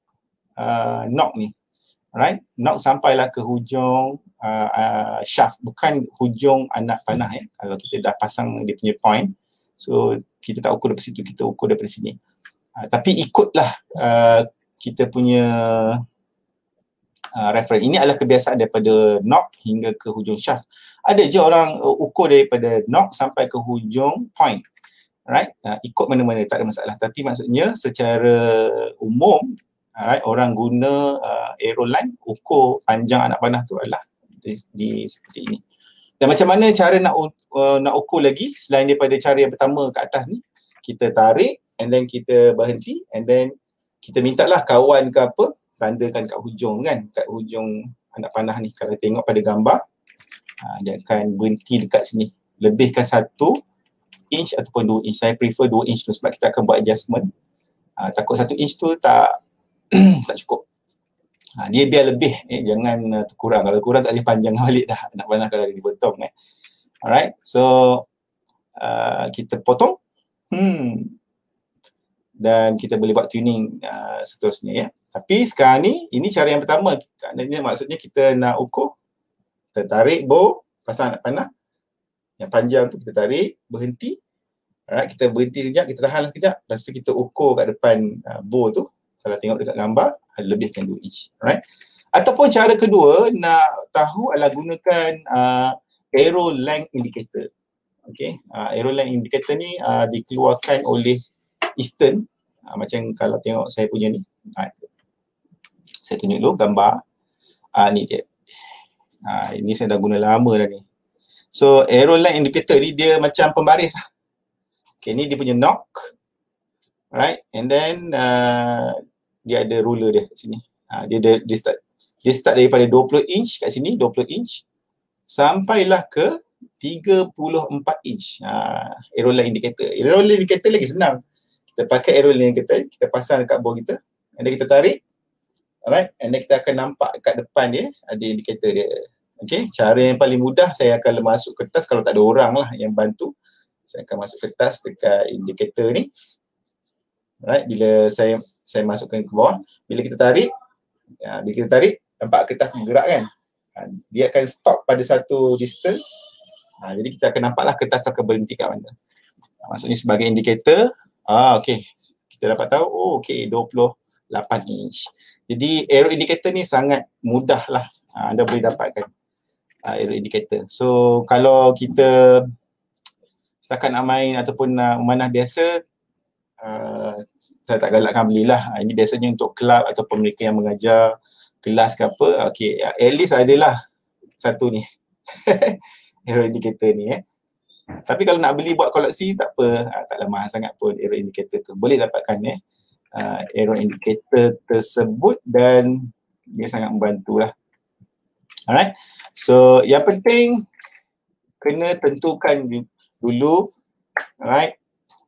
knock ni. Alright, knock sampailah ke hujung shaft, bukan hujung anak panah ya. Kalau kita dah pasang dia punya point, so kita tak ukur daripada situ, kita ukur daripada sini. Tapi ikutlah kita punya reference. Ini adalah kebiasaan daripada knock hingga ke hujung shaft. Ada je orang ukur daripada knock sampai ke hujung point. Right? Ikut mana-mana tak ada masalah. Tapi maksudnya secara umum, right, orang guna arrow line, ukur panjang anak panah tu adalah di seperti ini. Dan macam mana cara nak ukur lagi selain daripada cara yang pertama ke atas ni, kita tarik and then kita berhenti, and then kita mintalah kawan ke apa tandakan kat hujung kan, kat hujung anak panah ni. Kalau tengok pada gambar, dia akan berhenti dekat sini, lebihkan 1 inch ataupun 2 inch. Saya prefer 2 inch tu sebab kita akan buat adjustment. Takut 1 inch tu tak tak cukup. Dia biar lebih, jangan terkurang. Kalau kurang tak boleh panjang balik dah anak panah kalau dipotong. Alright, so kita potong. Dan kita boleh buat tuning seterusnya ya. Tapi sekarang ni, ini cara yang pertama. Maksudnya kita nak ukur Kita tarik bow, pasang anak panah. Yang panjang tu kita tarik, berhenti. Alright, kita berhenti sekejap, kita tahan sekejap. Lepas tu kita ukur kat depan bow tu. Kalau tengok dekat gambar, lebihkan 2 inch. Alright. Ataupun cara kedua, nak tahu adalah gunakan arrow length indicator. Okay, arrow length indicator ni dikeluarkan oleh Eastern. Macam kalau tengok saya punya ni. Saya tunjuk dulu gambar. Ni dia. Ini saya dah guna lama dah ni. So arrow length indicator ni dia macam pembaris lah. Okay, ni dia punya knock. Right, and then dia ada ruler dia kat sini. Dia start daripada 20 inch kat sini, 20 inch sampailah ke 34 inch. Arrow length indicator. Arrow length indicator lagi senang. Kita pakai arrow length indicator, kita pasang dekat bow kita, and then kita tarik. Alright, and then kita akan nampak dekat depan dia ada indikator dia. Okay, cara yang paling mudah saya akan masuk kertas kalau tak ada orang lah yang bantu. Saya akan masuk kertas dekat indikator ni. Alright, bila saya masukkan ke bawah, bila kita tarik, nampak kertas bergerak kan? Dia akan stop pada satu distance. Jadi kita akan nampaklah kertas tu akan berhenti kat mana. Maksudnya sebagai indikator, okay, kita dapat tahu, okay, 28 inch. Jadi arrow indicator ni sangat mudah lah anda boleh dapatkan arrow indicator. So kalau kita setakat nak main ataupun nak memanah biasa, saya tak galakkan belilah. Ini biasanya untuk kelab ataupun mereka yang mengajar kelas ke apa. Okay, at least adalah satu ni arrow indicator ni. Tapi kalau nak beli buat koleksi tak apa, taklah mahal sangat pun arrow indicator tu. Boleh dapatkan arrow indicator tersebut dan dia sangat membantulah. Alright. So yang penting kena tentukan dulu, alright,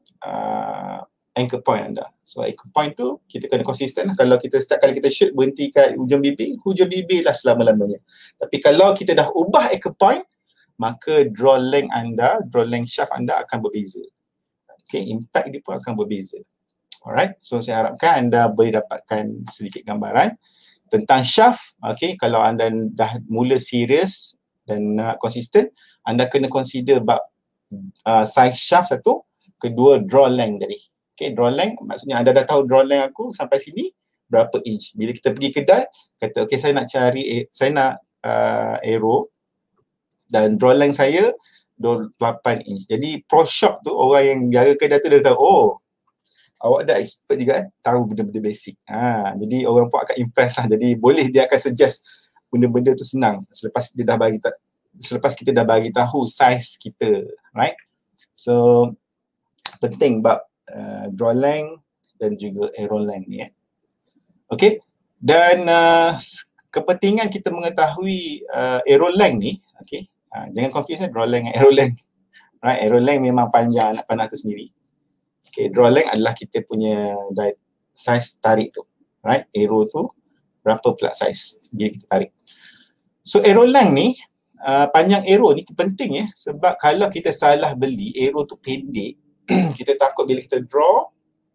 anchor point anda. So anchor point tu kita kena konsisten. Kalau kita start kali kita shoot berhenti kat hujung bibir lah selama-lamanya. Tapi kalau kita dah ubah anchor point, maka draw length shaft anda akan berbeza. Okay, impact dia pun akan berbeza. Alright, so saya harapkan anda boleh dapatkan sedikit gambaran tentang shaft. Okay, kalau anda dah mula serius dan nak konsisten, anda kena consider bab size shaft satu, kedua draw length tadi. Okay, draw length maksudnya anda dah tahu draw length aku sampai sini berapa inch. Bila kita pergi kedai, kata okay saya nak arrow dan draw length saya 28 inch. Jadi pro shop tu, orang yang jaga kedai tu dia tahu, awak dah expert juga tahu benda-benda basic. Jadi orang pun akan impress lah. Jadi boleh dia akan suggest benda-benda tu senang selepas kita dah bagi tahu size kita, right? So penting bab draw length dan juga arrow length ni. Okay, dan kepentingan kita mengetahui arrow length ni, okay, jangan confuse draw length dengan arrow length. Right, arrow length memang panjang anak panah tu sendiri. Okay, draw length adalah kita punya size tarik tu. Right, arrow tu berapa pula size bila kita tarik. So arrow length ni, panjang arrow ni penting sebab kalau kita salah beli, arrow tu pendek, kita takut bila kita draw,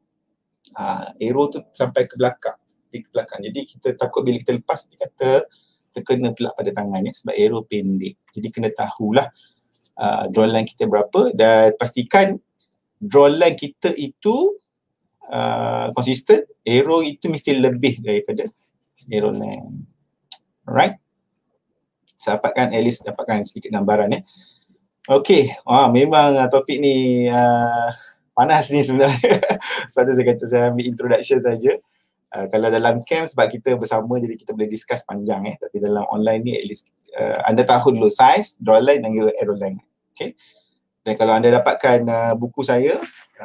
arrow tu sampai ke belakang. Jadi kita takut bila kita lepas, kita terkena pula pada tangan sebab arrow pendek. Jadi kena tahulah draw length kita berapa dan pastikan draw length kita itu konsisten, arrow itu mesti lebih daripada arrow length. Alright. Saya dapatkan, at least dapatkan sedikit gambaran Okay, memang topik ni panas ni sebenarnya. Lepas tu saya kata saya ambil introduction saja. Kalau dalam camp sebab kita bersama jadi kita boleh discuss panjang tapi dalam online ni at least anda tahu dulu size, draw length dan juga arrow length. Okay. Dan kalau anda dapatkan buku saya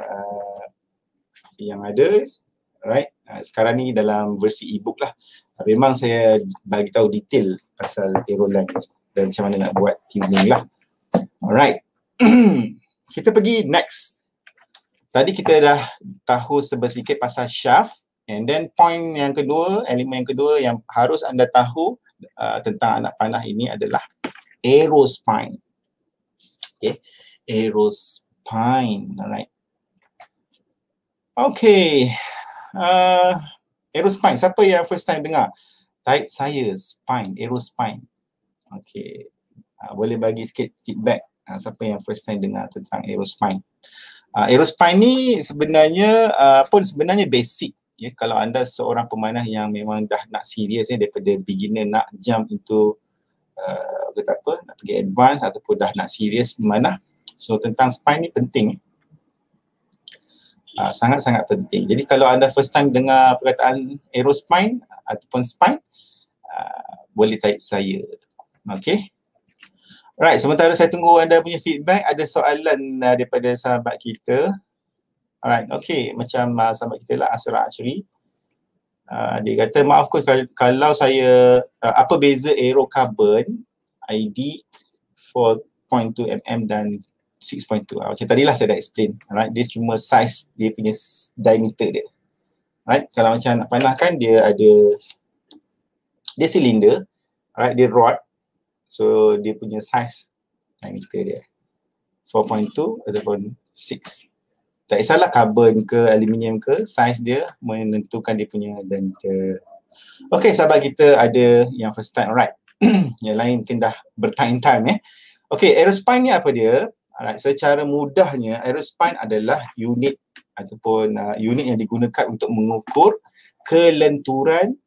yang ada, right, sekarang ni dalam versi e-book lah. Memang saya bagi tahu detail pasal arrow length dan macam mana nak buat tuning lah. Alright. Kita pergi next. Tadi kita dah tahu sedikit pasal shaft, and then point yang kedua, elemen yang kedua yang harus anda tahu tentang anak panah ini adalah arrow spine. Okay, arrow spine. Alright. Okay. Arrow spine. Siapa yang first time dengar? Type saya spine, arrow spine. Okay. Boleh bagi sikit feedback siapa yang first time dengar tentang aerospine. Aerospine ni sebenarnya sebenarnya basic ya. Kalau anda seorang pemanah yang memang dah nak serius ya, daripada beginner nak jump into nak pergi advance ataupun dah nak serius memanah, so tentang spine ni penting, sangat-sangat penting. Jadi kalau anda first time dengar perkataan aerospine ataupun spine, boleh type saya. Okay. Right, sementara saya tunggu anda punya feedback, ada soalan daripada sahabat kita. Alright, okay, macam sahabat kita lah, Asra Ashri. Dia kata, maaf coach, kalau saya, apa beza aero carbon ID 4.2 mm dan 6.2? Macam tadilah saya dah explain. Alright, dia cuma size dia punya diameter dia. Alright, kalau macam nak panahkan, dia silinder, alright, dia rod. So dia punya size diameter dia 4.2 ataupun 6. Tak kisahlah karbon ke aluminium ke, size dia menentukan dia punya diameter. Okay, sahabat kita ada yang first time, alright. Yang lain mungkin dah bertime-time ya. Okay, aerospine ni apa dia? Alright, secara mudahnya aerospine adalah unit ataupun unit yang digunakan untuk mengukur kelenturan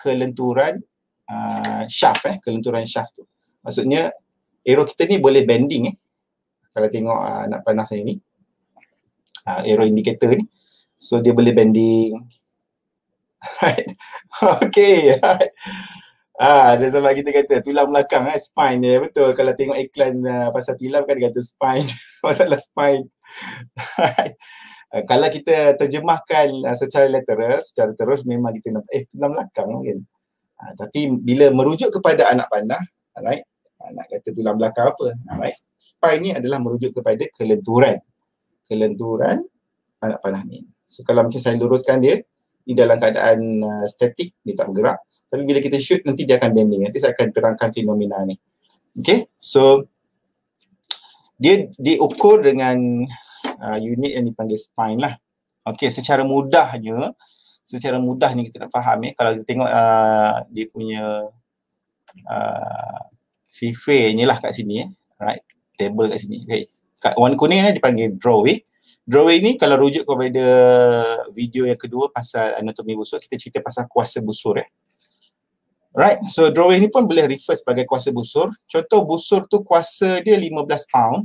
shaft kelenturan shaft tu. Maksudnya aero kita ni boleh bending kalau tengok nak panah saya ni, aero indicator ni, so dia boleh bending. Right. Okay. Right. Ada sahabat kita kata tulang belakang spine dia, betul. Kalau tengok iklan pasal tilam kan dia kata spine, masalah spine. Right. Kalau kita terjemahkan secara literal, secara terus memang kita nampak tulang belakang mungkin. Tapi bila merujuk kepada anak panah, right, nak kata tulang belakang apa, right, spine ni adalah merujuk kepada kelenturan anak panah ni. So kalau macam saya luruskan dia, di dalam keadaan statik, dia tak bergerak. Tapi bila kita shoot, nanti dia akan bending. Nanti saya akan terangkan fenomena ni. Okay, so dia diukur dengan unit yang dipanggil spine lah. Okay, secara mudahnya kita nak faham kalau kita tengok dia punya sifir ni lah kat sini right, table kat sini. Okay. Kat warna kuning ni dipanggil drawing. Drawing ni kalau rujuk kepada video yang kedua pasal anatomi busur, kita cerita pasal kuasa busur Right, so drawing ni pun boleh refer sebagai kuasa busur. Contoh busur tu kuasa dia 15 pound.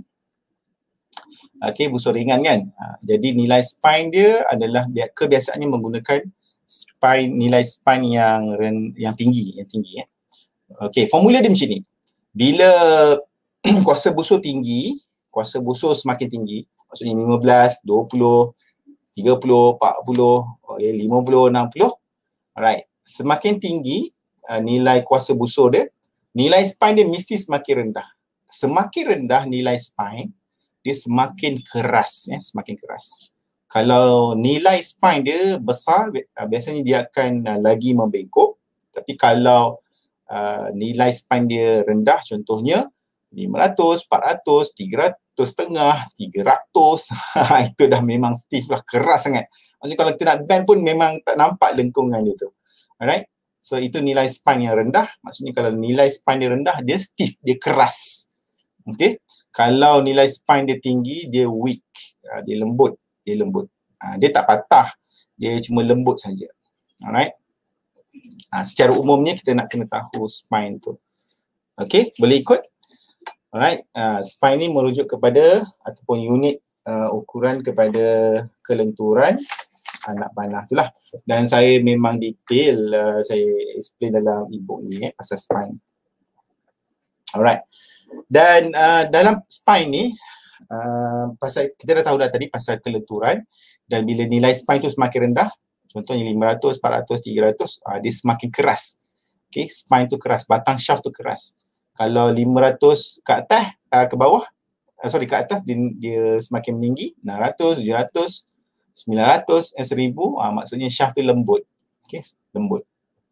Okay, busur ringan kan. Jadi nilai spine dia adalah kebiasaannya menggunakan nilai spine yang tinggi Okay, formula dia macam ni. Bila kuasa busur tinggi, kuasa busur semakin tinggi, maksudnya 15, 20, 30, 40, 50, 60. Alright, semakin tinggi nilai kuasa busur dia, nilai spine dia mesti semakin rendah. Semakin rendah nilai spine, dia semakin keras semakin keras. Kalau nilai spine dia besar, biasanya dia akan lagi membengkok. Tapi kalau nilai spine dia rendah, contohnya 500, 400, 300 setengah, 300, itu dah memang stiff lah, keras sangat. Maksudnya kalau kita nak bend pun memang tak nampak lengkungan dia tu. Alright, so itu nilai spine yang rendah. Maksudnya kalau nilai spine dia rendah, dia stiff, dia keras. Okay, kalau nilai spine dia tinggi, dia weak, dia lembut. Dia tak patah, dia cuma lembut saja. Alright. Secara umumnya kita nak kena tahu spine tu. Okay, boleh ikut? Alright, spine ni merujuk kepada ataupun unit ukuran kepada kelenturan anak panah tu lah. Dan saya memang detail saya explain dalam e-book ni pasal spine. Alright. Dan dalam spine ni pasal kita dah tahu dah tadi pasal kelenturan, dan bila nilai spine tu semakin rendah, contohnya 500, 400, 300, dia semakin keras. Okay, spine tu keras, batang shaft tu keras. Kalau 500 ke atas, ke bawah, ke atas dia semakin meninggi, 600, 700, 900, 1000, maksudnya shaft tu lembut. Okay, lembut.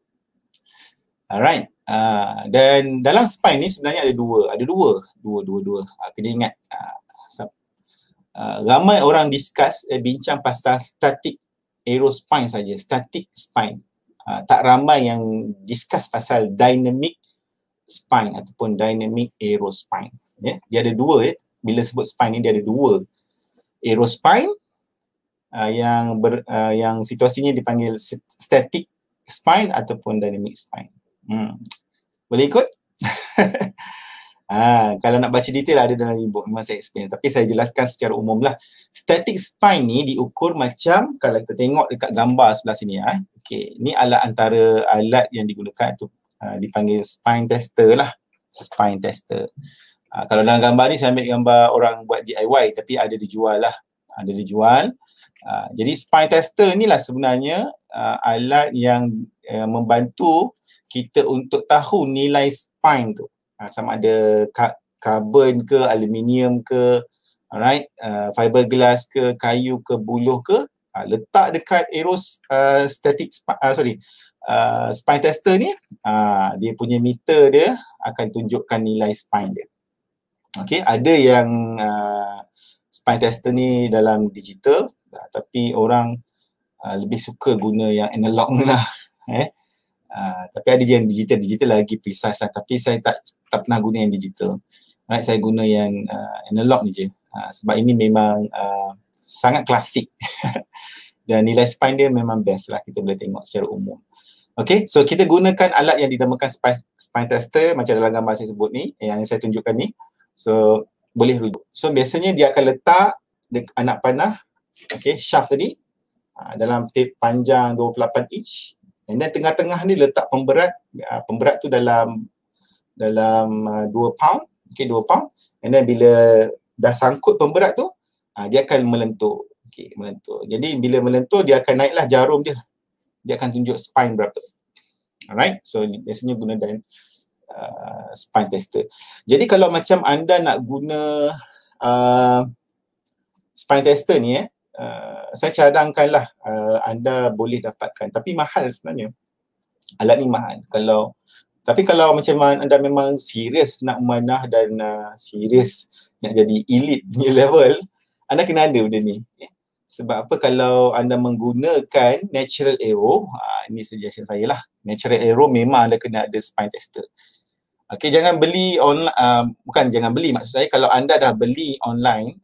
Alright. Dan dalam spine ni sebenarnya ada dua. Kena ingat. Ramai orang bincang pasal static aerospine saja, static spine. Tak ramai yang discuss pasal dynamic spine ataupun dynamic aerospine. Ya, dia ada dua. Bila sebut spine ni dia ada dua. Aerospine yang situasinya dipanggil static spine ataupun dynamic spine. Boleh ikut? Kalau nak baca detail ada dalam e-book, memang saya explain. Tapi saya jelaskan secara umum lah. Static spine ni diukur macam, kalau kita tengok dekat gambar sebelah sini. Okay, ni antara alat yang digunakan tu dipanggil spine tester lah. Spine tester. Kalau dalam gambar ni saya ambil gambar orang buat DIY tapi ada dijual lah. Ada dijual. Jadi spine tester ni lah sebenarnya alat yang membantu kita untuk tahu nilai spine tu. Sama ada karbon ke, aluminium ke, alright, fiberglass ke, kayu ke, buluh ke, letak dekat spine tester ni, dia punya meter dia akan tunjukkan nilai spine dia. Okay, ada yang spine tester ni dalam digital, tapi orang lebih suka guna yang analog ni lah. Tapi ada yang digital lagi precise lah, tapi saya tak pernah guna yang digital. Right, saya guna yang analog ni je. Sebab ini memang sangat klasik. Dan nilai spine dia memang best lah, kita boleh tengok secara umum. Okay, so kita gunakan alat yang dinamakan spine tester macam dalam gambar saya sebut ni, yang saya tunjukkan ni. So boleh rujuk. So biasanya dia akan letak anak panah, okay, shaft tadi dalam tape panjang 28 inch. And then tengah-tengah ni letak pemberat. Pemberat tu dalam 2 pound. Okay, 2 pound. And then bila dah sangkut pemberat tu, dia akan melentur. Okay, melentur. Jadi bila melentur, dia akan naiklah jarum dia. Dia akan tunjuk spine berapa. Alright, so biasanya guna spine tester. Jadi kalau macam anda nak guna spine tester ni, saya cadangkanlah anda boleh dapatkan, tapi mahal sebenarnya. Alat ni mahal. Tapi kalau macam anda memang serius nak memanah dan serius nak jadi elite punya level, anda kena ada benda ni. Sebab apa, kalau anda menggunakan natural aero, ini suggestion saya lah. Natural aero memang anda kena ada spine tester. Okay, jangan beli online, bukan jangan beli, maksud saya kalau anda dah beli online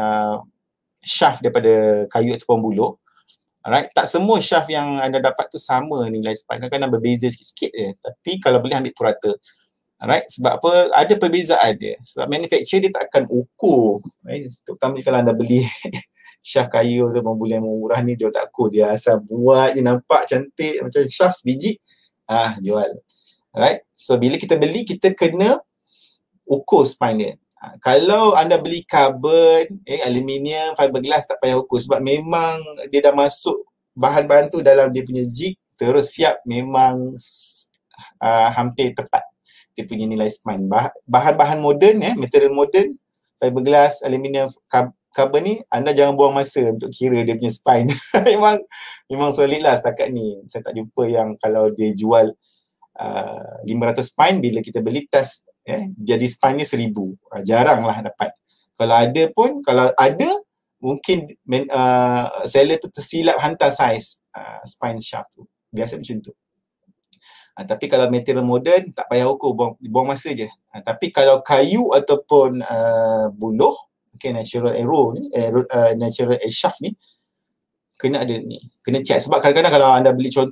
shaft daripada kayu ataupun buluh, alright, tak semua shaft yang anda dapat tu sama nilai spine, kadang-kadang berbeza sikit-sikit je. Tapi kalau boleh ambil purata. Alright, sebab apa? Ada perbezaan dia. Sebab manufacturer dia tak akan ukur. Terutama kalau anda beli shaft kayu ataupun buluh yang murah ni, dia tak ukur. Dia asal buat je nampak cantik macam shaft sebiji, jual. Alright, so bila kita beli, kita kena ukur spine dia. Kalau anda beli karbon, aluminium, fiberglass, tak payah ukur sebab memang dia dah masuk bahan-bahan tu dalam dia punya jig, terus siap, memang hampir tepat dia punya nilai spine. Bahan-bahan moden, material moden, fiberglass, aluminium, karbon ni, anda jangan buang masa untuk kira dia punya spine. memang solid lah setakat ni. Saya tak jumpa yang kalau dia jual 500 spine, bila kita beli test jadi spine ni 1000. Jarang lah dapat. Kalau ada pun, mungkin seller tu tersilap hantar size spine shaft tu. Biasa macam tu. Tapi kalau material modern, tak payah ukur, buang masa je. Tapi kalau kayu ataupun buluh, okay, natural aero ni, natural air shaft ni, kena ada ni, kena check. Sebab kadang-kadang kalau anda beli 1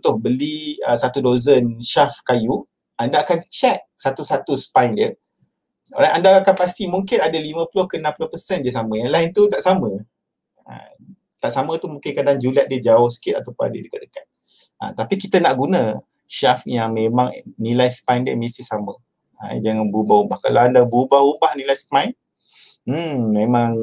dozen shaft kayu, anda akan check satu-satu spine dia. Alright, anda akan pasti mungkin ada 50 ke 60% je sama. Yang lain tu tak sama. Tak sama tu mungkin kadang julat dia jauh sikit ataupun ada dekat-dekat. Tapi kita nak guna shaft yang memang nilai spine dia mesti sama. Jangan berubah-ubah. Kalau anda berubah-ubah nilai spine, memang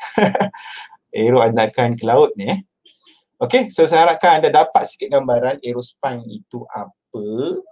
aero anda akan ke laut ni. Okay, so saya harapkan anda dapat sikit gambaran aerospine itu apa.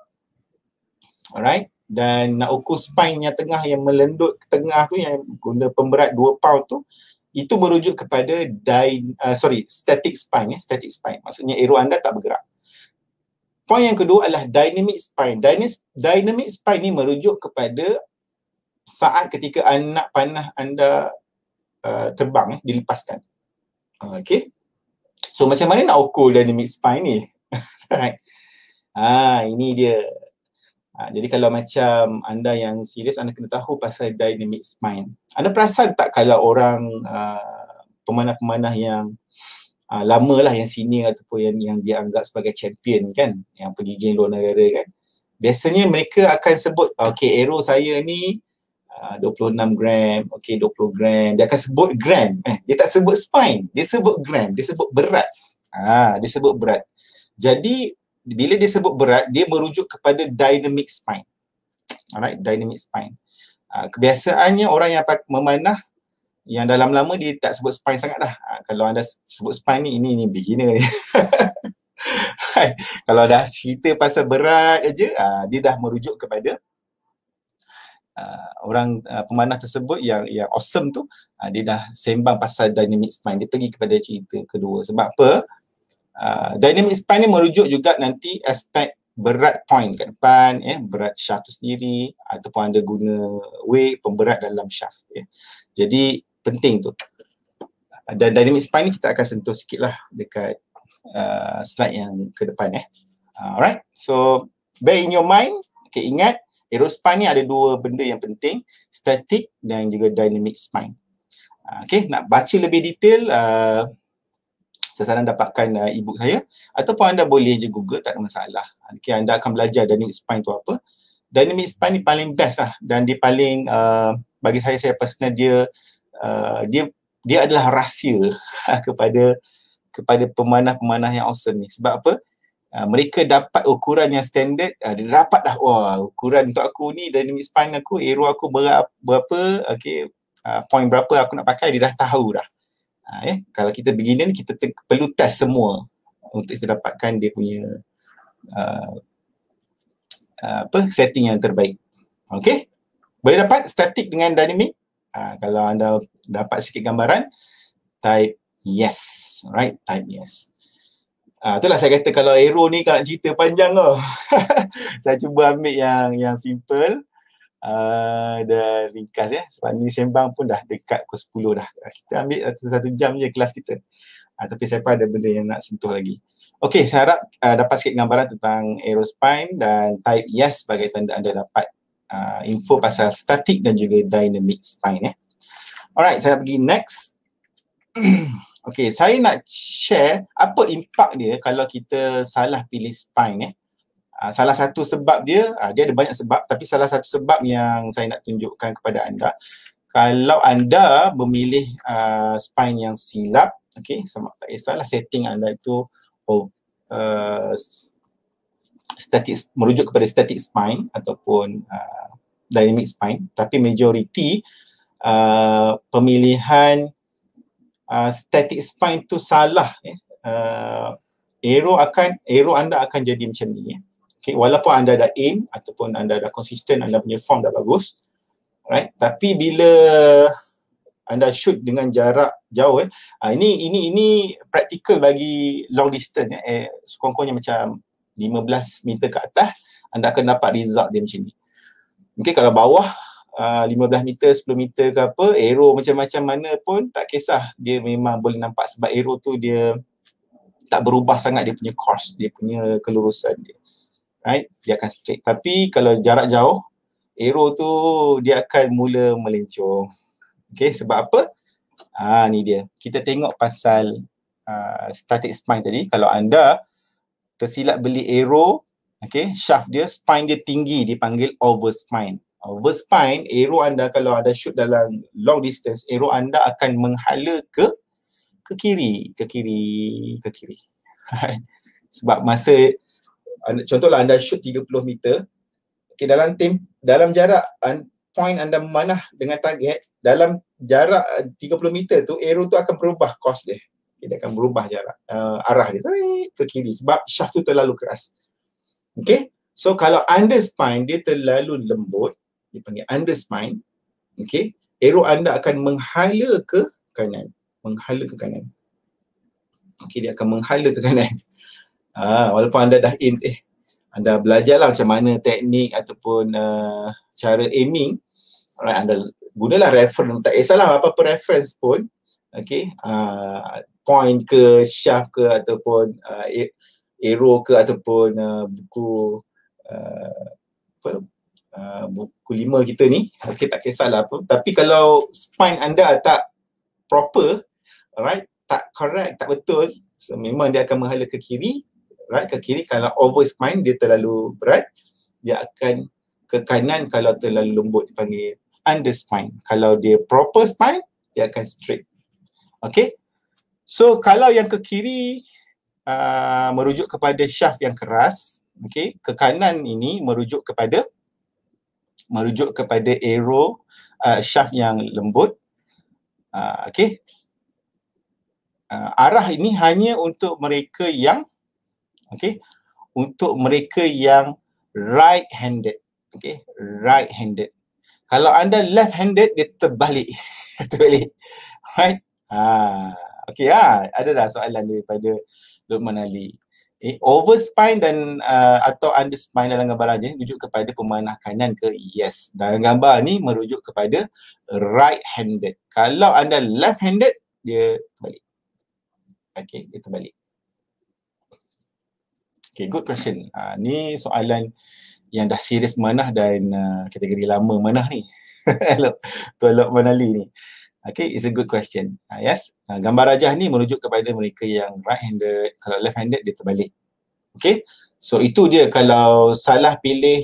Alright, dan nak ukur spine yang tengah, yang melendut ke tengah tu, yang guna pemberat 2 pound tu, itu merujuk kepada static spine. Static spine, maksudnya aero anda tak bergerak. Poin yang kedua adalah dynamic spine. Dynamic spine ni merujuk kepada saat ketika anak panah anda terbang, dilepaskan. Okay, so macam mana nak ukur dynamic spine ni? Right. Ini dia. Jadi kalau macam anda yang serius, anda kena tahu pasal dynamic spine. Anda perasan tak kalau orang pemanah-pemanah yang lama lah, yang senior ataupun yang dia anggap sebagai champion kan, yang pergi game luar negara kan, biasanya mereka akan sebut, okay, arrow saya ni 26 gram, okay 20 gram. Dia akan sebut gram. Dia tak sebut spine. Dia sebut gram. Dia sebut berat. Dia sebut berat. Jadi, bila dia sebut berat, dia merujuk kepada dynamic spine. Alright, dynamic spine. Kebiasaannya orang yang memanah yang dah lama-lama dia tak sebut spine sangat dah. Kalau anda sebut spine ni, ini beginner ni. Kalau dah cerita pasal berat aja, dia dah merujuk kepada orang pemanah tersebut yang awesome tu, dia dah sembang pasal dynamic spine. Dia pergi kepada cerita kedua. Sebab apa? Dynamic spine ni merujuk juga nanti aspek berat point kat depan, berat shaft tu sendiri, ataupun anda guna weight pemberat dalam shaft. Jadi penting tu. Dan dynamic spine ni kita akan sentuh sikit lah dekat slide yang ke depan. Alright, so bear in your mind, okay, ingat aerospine ni ada dua benda yang penting, static dan juga dynamic spine. Okay, nak baca lebih detail, saya saran dapatkan e-book saya, ataupun anda boleh je Google, tak ada masalah. Okay, anda akan belajar dynamic spine tu apa. Dynamic spine ni paling best lah, dan dia paling, bagi saya personal, dia adalah rahsia kepada pemanah-pemanah yang awesome ni. Sebab apa? Mereka dapat ukuran yang standard, dia dapat dah, wah, ukuran untuk aku ni, dynamic spine aku, arrow aku berapa, okay, point berapa aku nak pakai, dia dah tahu dah. Kalau kita beginner, kita perlu test semua untuk kita dapatkan dia punya setting yang terbaik. Okay, boleh dapat static dengan dynamic. Kalau anda dapat sikit gambaran, type yes, right, type yes. Itulah saya kata kalau arrow ni kalau nak cerita panjang tau. Saya cuba ambil yang simple dan ringkas sebab ni sembang pun dah dekat pukul 10 dah. Kita ambil satu jam je kelas kita. Tapi saya pun ada benda yang nak sentuh lagi. Okey, saya harap dapat sikit gambaran tentang aerospine, dan type yes sebagai tanda anda dapat info pasal static dan juga dynamic spine. Alright, saya pergi next. Okay, saya nak share apa impak dia kalau kita salah pilih spine. Salah satu sebab dia ada banyak sebab, tapi salah satu sebab yang saya nak tunjukkan kepada anda, kalau anda memilih spine yang silap, okay, sama tak kisahlah setting anda itu static, merujuk kepada static spine ataupun dynamic spine, tapi majoriti pemilihan static spine tu salah, arrow anda akan jadi macam ni. Okay, walaupun anda dah aim ataupun anda dah konsisten, anda punya form dah bagus, right? Tapi bila anda shoot dengan jarak jauh, ini praktikal bagi long distance, sekurang-kurangnya macam 15 meter ke atas, anda akan dapat result dia macam ni. Okay, kalau bawah 15 meter, 10 meter ke apa, arrow macam-macam mana pun tak kisah, dia memang boleh nampak sebab arrow tu dia tak berubah sangat dia punya course, dia punya kelurusan dia, right? Dia akan straight. Tapi kalau jarak jauh, arrow tu dia akan mula melencong. Okay, sebab apa? Ni dia. Kita tengok pasal static spine tadi. Kalau anda tersilap beli arrow, okay, shaft dia, spine dia tinggi, dipanggil over spine. Over spine, arrow anda kalau ada shoot dalam long distance, arrow anda akan menghala ke kiri. Sebab masa, contohlah anda shoot 30 meter, okay, dalam jarak point anda memanah dengan target, dalam jarak 30 meter tu, arrow tu akan berubah course dia. Dia akan berubah jarak, arah dia ke kiri sebab shaft tu terlalu keras. Okay, so kalau under spine dia terlalu lembut, dipanggil under spine, okay, arrow anda akan menghala ke kanan. Okay, dia akan menghala ke kanan. Walaupun anda dah aim, anda belajarlah macam mana teknik ataupun cara aiming, alright, anda gunalah reference, tak kisahlah apa-apa reference pun, okay, point ke, shaft ke, ataupun arrow ke, ataupun buku buku 5 kita ni. Okey, tak kisahlah apa. Tapi kalau spine anda tak proper, alright, tak correct, tak betul, so memang dia akan menghala ke kiri, right, ke kiri. Kalau over spine dia terlalu berat, dia akan ke kanan. Kalau terlalu lembut dipanggil under spine. Kalau dia proper spine, dia akan straight. Okey. So kalau yang ke kiri merujuk kepada shaft yang keras, okey, ke kanan ini merujuk kepada arrow shaft yang lembut. Okey. Arah ini hanya untuk mereka yang right handed. Okey, right handed. Kalau anda left handed, dia terbalik. Terbalik. Right? Okey, ada dah soalan daripada Luqman Ali. Over spine dan atau under spine dalam gambar aja merujuk kepada pemanah kanan ke? Yes. Dalam gambar ni merujuk kepada right handed. Kalau anda left handed, dia terbalik. Okey, dia terbalik. Okay, good question. Ni soalan yang dah serius manah dan kategori lama manah ni. Tuan Luqman Ali ni. Okay, it's a good question. Yes, gambar rajah ni merujuk kepada mereka yang right-handed. Kalau left-handed, dia terbalik. Okay, so itu dia. Kalau salah pilih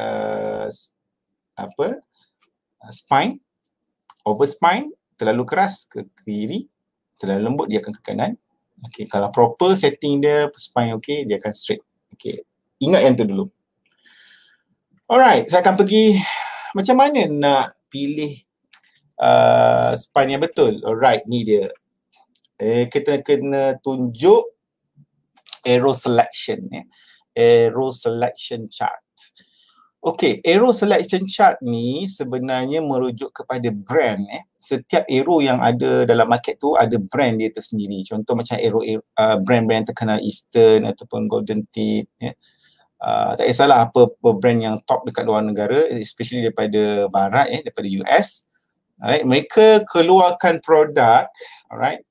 spine, over spine, terlalu keras ke kiri, terlalu lembut dia akan ke kanan. Okay, kalau proper setting dia, spine okay, dia akan straight. Okay, ingat yang tu dulu. Alright, saya akan pergi macam mana nak pilih spine yang betul. Alright, ni dia. Kita kena tunjuk arrow selection. Arrow selection chart. Okay, arrow selection chart ni sebenarnya merujuk kepada brand. Setiap arrow yang ada dalam market tu ada brand dia tersendiri. Contoh macam arrow brand-brand yang terkenal Eastern ataupun Golden Tip. Tak kisahlah apa brand yang top dekat luar negara, especially daripada barat, daripada US. Alright, mereka keluarkan produk, alright,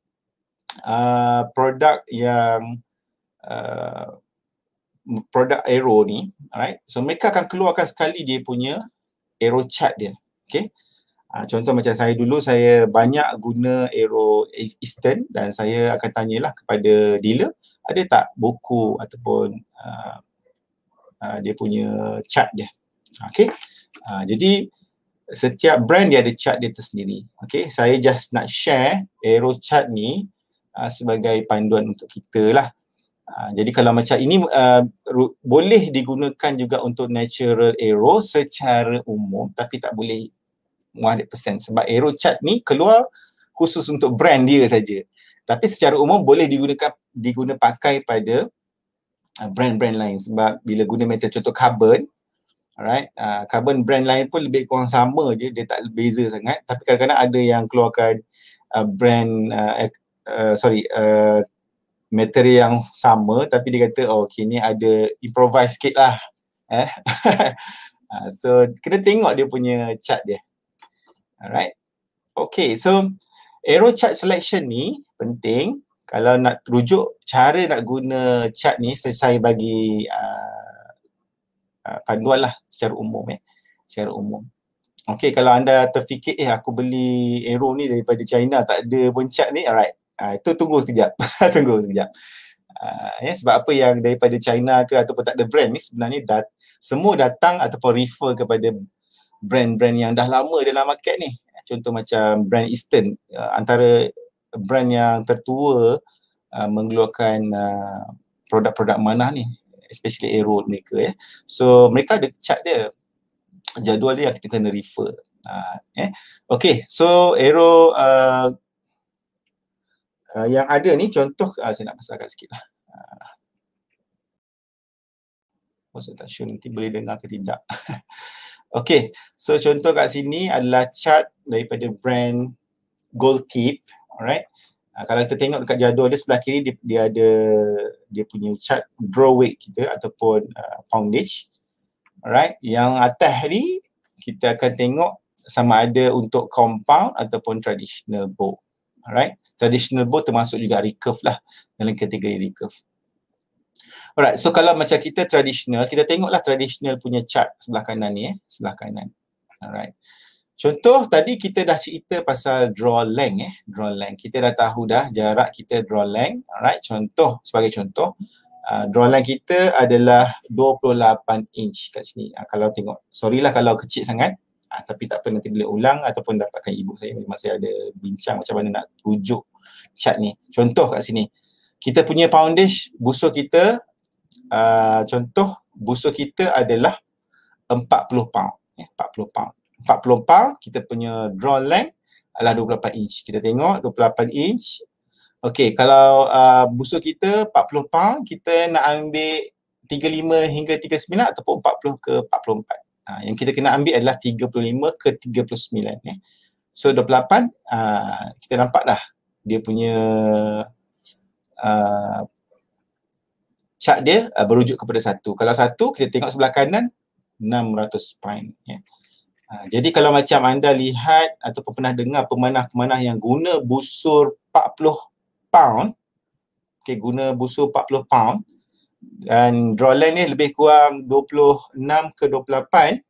produk yang produk arrow ni, alright. So mereka akan keluarkan sekali dia punya arrow chart dia. Okay. Contoh macam saya dulu, saya banyak guna arrow Eastern dan saya akan tanyalah kepada dealer, ada tak buku ataupun dia punya chart dia. Okay. Jadi setiap brand dia ada chart dia tersendiri. Okay. Saya just nak share arrow chart ni sebagai panduan untuk kita lah. Jadi kalau macam ini boleh digunakan juga untuk natural arrow secara umum, tapi tak boleh 100% sebab arrow chart ni keluar khusus untuk brand dia saja. Tapi secara umum boleh diguna pakai pada brand-brand lain, sebab bila guna metal contoh carbon, alright, carbon brand lain pun lebih kurang sama je, dia tak beza sangat. Tapi kadang-kadang ada yang keluarkan brand material yang sama, tapi dia kata okay, ni ada improvise sikit lah. So kena tengok dia punya chart dia. Alright. Okay, so arrow chart selection ni penting. Kalau nak rujuk cara nak guna chart ni, saya bagi panduan lah secara umum. Secara umum. Okay, kalau anda terfikir aku beli arrow ni daripada China, tak ada pun chart ni, alright. Itu tunggu sekejap. Tunggu sekejap. Sebab apa yang daripada China ke ataupun tak ada brand ni sebenarnya semua datang ataupun refer kepada brand-brand yang dah lama dalam market ni. Contoh macam brand Eastern, antara brand yang tertua mengeluarkan produk-produk manah ni, especially arrow mereka. So mereka ada chart dia, jadual dia yang kita kena refer. Okay, so arrow yang ada ni contoh, saya nak besarkan sikit lah. Saya tak sure nanti boleh dengar ke tidak. Okay, so contoh kat sini adalah chart daripada brand Gold Tip. Alright. Kalau kita tengok dekat jadual dia sebelah kiri, dia ada dia punya chart draw weight kita ataupun poundage. Alright. Yang atas ni kita akan tengok sama ada untuk compound ataupun traditional bow. Alright. Traditional bow termasuk juga recurve lah, dalam kategori recurve. Alright, so kalau macam kita traditional, kita tengoklah traditional punya chart sebelah kanan ni sebelah kanan. Alright. Contoh tadi kita dah cerita pasal draw length draw length. Kita dah tahu dah jarak kita draw length. Alright, contoh sebagai contoh, draw length kita adalah 28 inch kat sini. Kalau tengok, sorry lah kalau kecil sangat. Tapi tak apa, nanti boleh ulang ataupun dapatkan ibu saya memang saya ada bincang macam mana nak rujuk chart ni. Contoh kat sini. Kita punya foundation busur kita contoh busur kita adalah 40 pound. 40 pound. 40 pound, kita punya draw length adalah 28 inch. Kita tengok 28 inch. Okey, kalau busur kita 40 pound, kita nak ambil 35 hingga 39 ataupun 40 ke 44. Yang kita kena ambil adalah 35 ke 39. So 28, kita nampak dah dia punya chart dia berujuk kepada 1. Kalau 1, kita tengok sebelah kanan 600 pound. Jadi kalau macam anda lihat ataupun pernah dengar pemanah-pemanah yang guna busur 40 pound, guna busur 40 pound dan draw length ni lebih kurang 26 ke 28,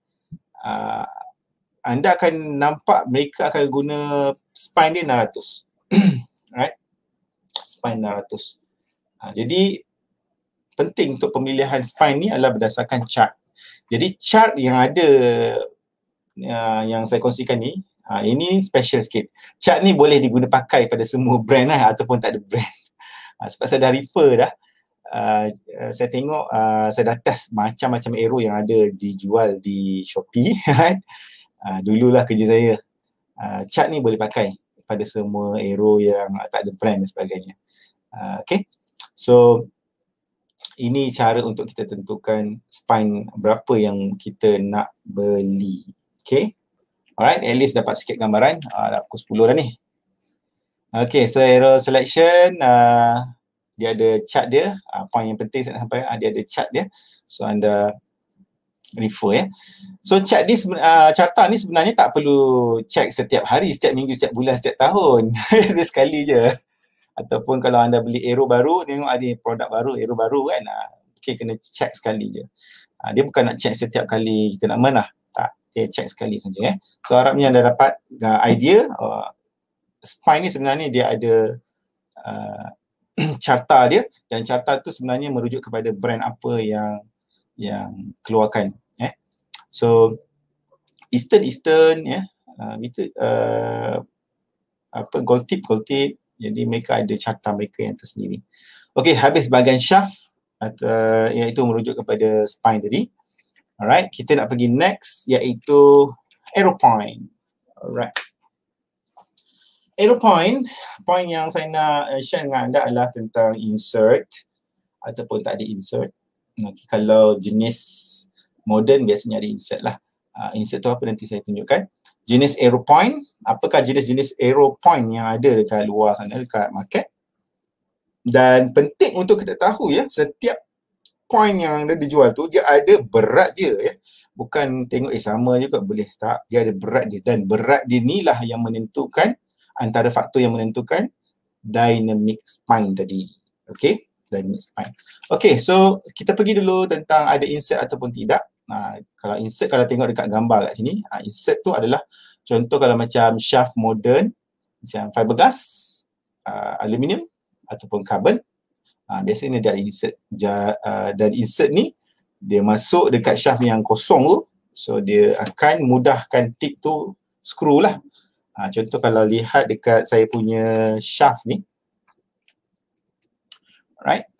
anda akan nampak mereka akan guna spine dia 600. Right? Spine 600. Jadi penting untuk pemilihan spine ni adalah berdasarkan chart. Jadi chart yang ada yang saya kongsikan ni, ini special sikit. Chart ni boleh diguna pakai pada semua brand ataupun tak ada brand. Sebab saya dah refer dah. Saya tengok, saya dah test macam-macam arrow yang ada dijual di Shopee. Dululah kerja saya. Chart ni boleh pakai pada semua arrow yang tak ada brand dan sebagainya. Okay. So ini cara untuk kita tentukan spine berapa yang kita nak beli. Okay. Alright, at least dapat sikit gambaran. Dah pukul 10 dah ni. Okay, so arrow selection, dia ada chart dia. Point yang penting saya nak sampaikan, dia ada chart dia. So anda refer So chart ni, carta ni sebenarnya tak perlu check setiap hari, setiap minggu, setiap bulan, setiap tahun. Dia sekali je. Ataupun kalau anda beli arrow baru, tengok ada produk baru, arrow baru kan, okay, kena check sekali je. Dia bukan nak check setiap kali kita nak menah. Tak, dia check sekali saja. So harapnya anda dapat idea. Spine ni sebenarnya dia ada carta dia, dan carta tu sebenarnya merujuk kepada brand apa yang keluarkan. So Eastern gold tip. Jadi mereka ada carta mereka yang tersendiri. Okey, habis bahagian shaft iaitu merujuk kepada spine tadi. Alright, kita nak pergi next iaitu arrow point. Alright. Arrow point yang saya nak share dengan anda adalah tentang insert ataupun tak ada insert. Okay, kalau jenis modern biasanya ada insert lah. Insert tu apa nanti saya tunjukkan. Jenis arrow point, apakah jenis-jenis arrow point yang ada dekat luar sana, dekat market. Dan penting untuk kita tahu setiap point yang ada dijual tu dia ada berat dia Bukan tengok sama juga boleh, tak, dia ada berat dia, dan berat dia ni lah yang menentukan, antara faktor yang menentukan dynamic spine tadi. Okay, dynamic spine. Okay, so kita pergi dulu tentang ada insert ataupun tidak. Kalau insert, kalau tengok dekat gambar kat sini, insert tu adalah contoh kalau macam shaft modern, macam fiberglass, aluminium ataupun carbon, biasanya dia ada insert. Dan insert ni dia masuk dekat shaft yang kosong tu, so dia akan mudahkan tip tu screw lah. Contoh kalau lihat dekat saya punya shaft ni, right,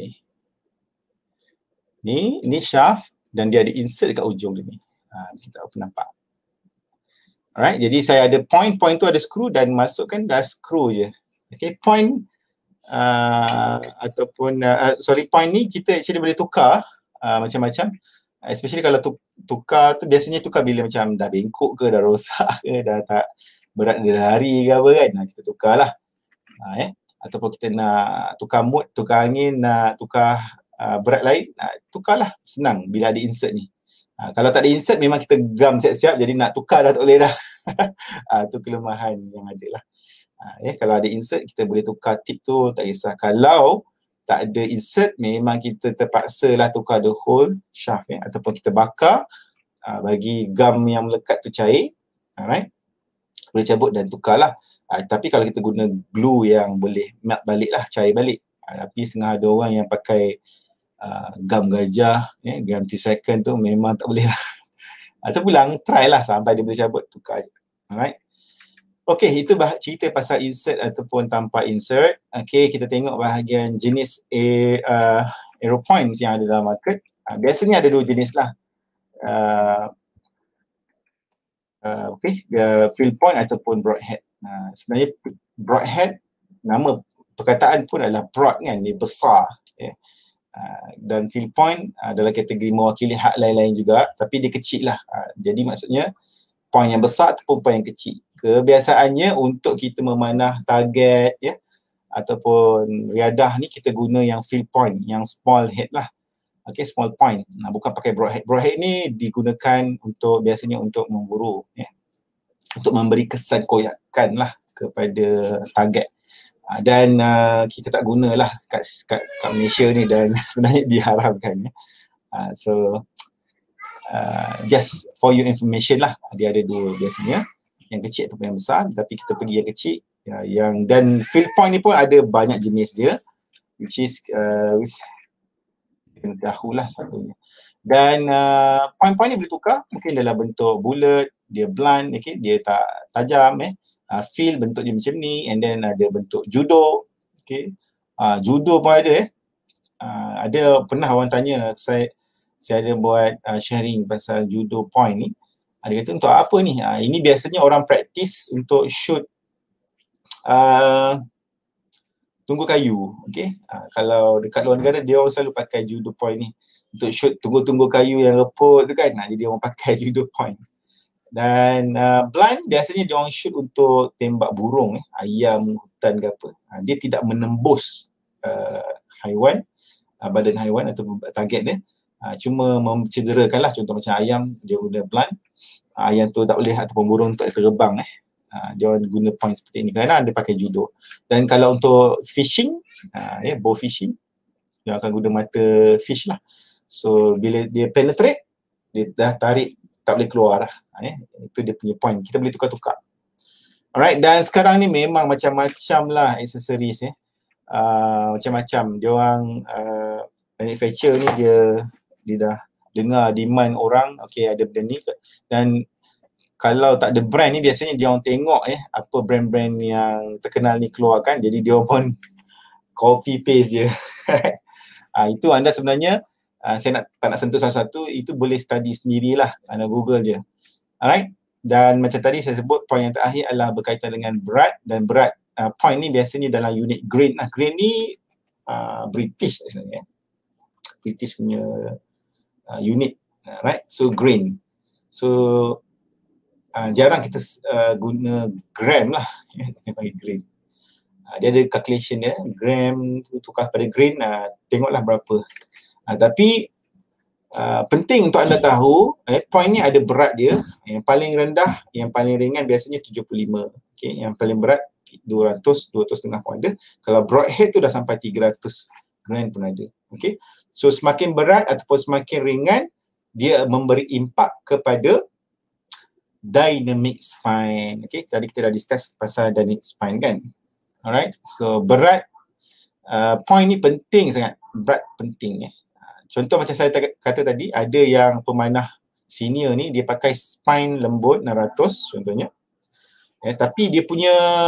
ni shaft dan dia ada insert dekat ujung ni. Kita nampak. Alright, jadi saya ada point tu ada screw dan masukkan dah screw je. Okay, point ataupun point ni kita actually boleh tukar macam-macam. Especially kalau tukar tu, biasanya tukar bila macam dah bengkok ke, dah rosak ke, dah tak berat dia lari ke apa kan, kita tukarlah. Ataupun kita nak tukar mood, tukar angin, nak tukar berat lain, tukarlah, senang bila ada insert ni. Kalau tak ada insert memang kita gam siap-siap, jadi nak tukar dah tak boleh dah. Itu kelemahan yang ada lah. Kalau ada insert kita boleh tukar tip tu, tak kisah. Kalau tak ada insert, memang kita terpaksa lah tukar the whole shaft ataupun kita bakar bagi gam yang melekat tu cair. Alright, boleh cabut dan tukarlah. Tapi kalau kita guna glue yang boleh melt balik lah, cair balik. Tapi setengah ada orang yang pakai gam gajah, gam T-second tu memang tak boleh lah. Atau pulang, try lah sampai dia boleh cabut, tukar je. Alright. Okay, itu cerita pasal insert ataupun tanpa insert. Okay, kita tengok bahagian jenis arrow points yang ada dalam market. Biasanya ada dua jenis lah. Field point ataupun broadhead. Sebenarnya broadhead, nama perkataan pun adalah broad kan, dia besar. Dan field point adalah kategori mewakili hak lain-lain juga, tapi dia kecil lah. Jadi maksudnya point yang besar ataupun point yang kecil. Kebiasaannya untuk kita memanah target ataupun riadah ni kita guna yang field point, yang small head lah. Okay, small point. Bukan pakai broadhead. Broadhead ni digunakan biasanya untuk memburu, untuk memberi kesan koyakan lah kepada target. Dan kita tak gunalah kat Malaysia ni, dan sebenarnya diharamkan. So just for your information lah, dia ada dua biasanya, yang kecil ataupun yang besar, tapi kita pergi yang kecil. Dan field point ni pun ada banyak jenis dia, which is dahululah satunya. Dan point-point ni boleh tukar, mungkin dalam bentuk bulat, dia blunt, okay? Dia tak tajam, field bentuk dia macam ni, and then ada bentuk judo, okay? Judo pun ada, ada pernah orang tanya saya ada buat sharing pasal judo point ni. Dia kata untuk apa ni? Ini biasanya orang praktis untuk shoot tunggu kayu, okay? Kalau dekat luar negara dia orang selalu pakai judo point ni untuk shoot tunggu kayu yang reput tu kan. Jadi orang pakai judo point. Dan blind biasanya dia orang shoot untuk tembak burung, ayam hutan ke apa. Dia tidak menembus haiwan, badan haiwan atau target dia. Cuma mencederakan lah, contoh macam ayam dia guna blunt, ayam tu tak boleh, ataupun burung tak boleh terbang, dia orang guna point seperti ini kerana dia pakai judo. Dan kalau untuk fishing, bow fishing, dia akan guna mata fish lah. So bila dia penetrate, dia dah tarik, tak boleh keluar lah. Itu dia punya point, kita boleh tukar-tukar. Alright, dan sekarang ni memang macam-macam lah accessories, macam-macam. Dia orang manufacturer ni dia dah dengar demand orang, okay ada benda ni. Dan kalau tak ada brand ni, biasanya dia orang tengok apa brand-brand yang terkenal ni keluarkan, jadi dia orang pun copy paste je. Itu anda sebenarnya, saya tak nak sentuh satu-satu, itu boleh study sendirilah, anda Google je. Alright, dan macam tadi saya sebut, point yang terakhir adalah berkaitan dengan berat, dan berat point ni biasanya dalam unit grain. Grain ni British sebenarnya, British punya unit, right? So grain. So jarang kita guna gram lah, dia panggil grain. Dia ada calculation dia, gram tukar pada grain, tengoklah berapa. Tapi penting untuk anda tahu, point ni ada berat dia. Yang paling rendah, yang paling ringan biasanya 75. Okay, yang paling berat 200-200.5 pun ada. Kalau broadhead tu dah sampai 300 gram pun ada. Okay, so semakin berat ataupun semakin ringan, dia memberi impak kepada dynamic spine. Okay, tadi kita dah discuss pasal dynamic spine kan. Alright, so berat point ni penting sangat, berat penting. Contoh macam saya kata tadi, ada yang pemanah senior ni dia pakai spine lembut 600 contohnya, tapi dia punya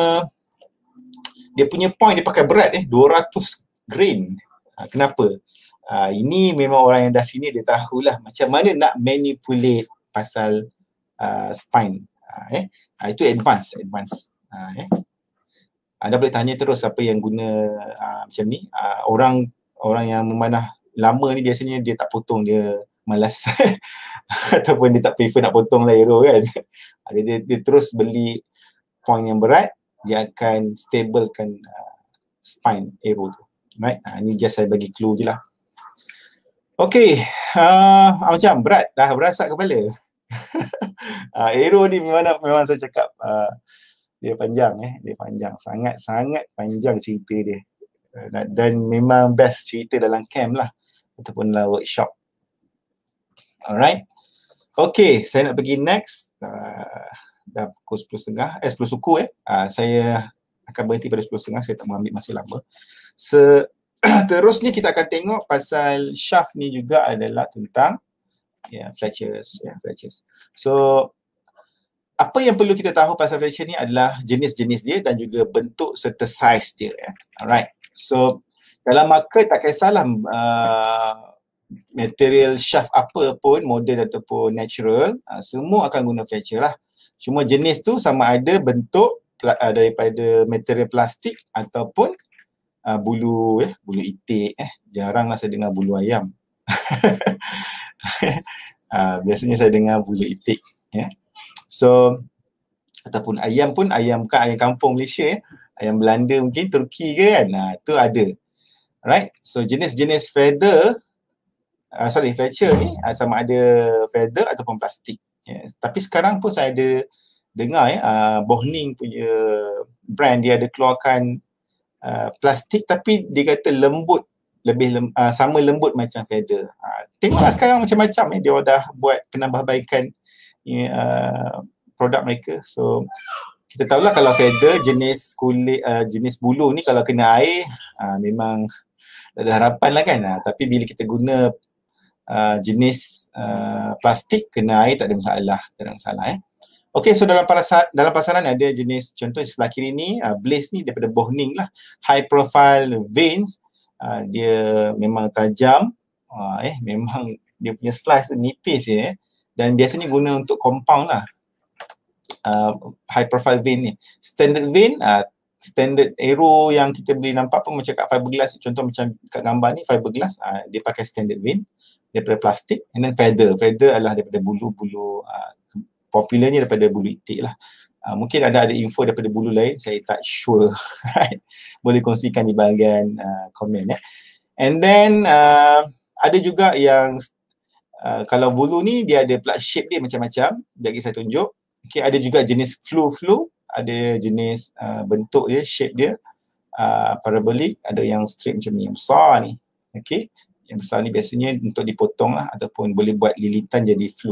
point dia pakai berat 200 grain. Kenapa? Ini memang orang yang dah senior, dia tahulah macam mana nak manipulate pasal spine. Itu advance. Anda boleh tanya terus siapa yang guna macam ni. Orang yang memanah lama ni biasanya dia tak potong, dia malas ataupun dia tak prefer nak potong lah arrow kan. Dia terus beli point yang berat, dia akan stablekan spine arrow tu. Right? Ni just saya bagi clue je lah. Okay, macam berat, dah berasak kepala. Arrow ni memang saya cakap dia panjang, dia panjang, sangat-sangat panjang cerita dia. Dan memang best cerita dalam camp lah ataupun dalam workshop. Alright. Okay, saya nak pergi next. Dah pukul 10.30, 10 suku saya akan berhenti pada 10.30, saya tak mengambil masa lama. Terusnya kita akan tengok pasal shaft ni juga adalah tentang flexures. So apa yang perlu kita tahu pasal flexure ni adalah jenis-jenis dia dan juga bentuk serta size dia. Alright. So dalam market tak kisahlah material shaft apa pun, modern ataupun natural, semua akan guna flexure lah. Cuma jenis tu sama ada bentuk daripada material plastik ataupun bulu itik. Jaranglah saya dengar bulu ayam. Biasanya saya dengar bulu itik. So ataupun ayam pun, ayam bukan ayam kampung Malaysia, ayam Belanda mungkin, Turki ke kan, tu ada. Right. So jenis-jenis feather, flexure ni sama ada feather ataupun plastik. Tapi sekarang pun saya ada dengar Bohning punya brand, dia ada keluarkan plastik tapi dia kata lembut, sama lembut macam feather. Tengoklah sekarang macam-macam dia dah buat penambahbaikan produk mereka. So kita tahulah kalau feather, jenis kulit, jenis bulu ni kalau kena air memang tak ada harapan lah kan. Tapi bila kita guna jenis plastik, kena air tak ada masalah. Okey, so dalam pasaran ada jenis, contoh sebelah kiri ni, Blaze ni daripada Bohning lah, high profile veins, dia memang tajam, memang dia punya slice nipis dan biasanya guna untuk compound lah. High profile vein ni. Standard vein, standard arrow yang kita boleh nampak pun macam kat fiberglass, contoh macam kat gambar ni fiberglass, dia pakai standard vein daripada plastik. And then feather adalah daripada bulu-bulu, popularnya daripada bulu itik lah. Mungkin ada info daripada bulu lain, saya tak sure. Right? Boleh kongsikan di bahagian komen. And then ada juga yang kalau bulu ni dia ada plug shape dia macam-macam. Jadi saya tunjuk. Okay, ada juga jenis flu, ada jenis bentuk dia, shape dia parabolic, ada yang straight macam ni, yang besar ni. Okay, yang besar ni biasanya untuk dipotong lah ataupun boleh buat lilitan jadi flu.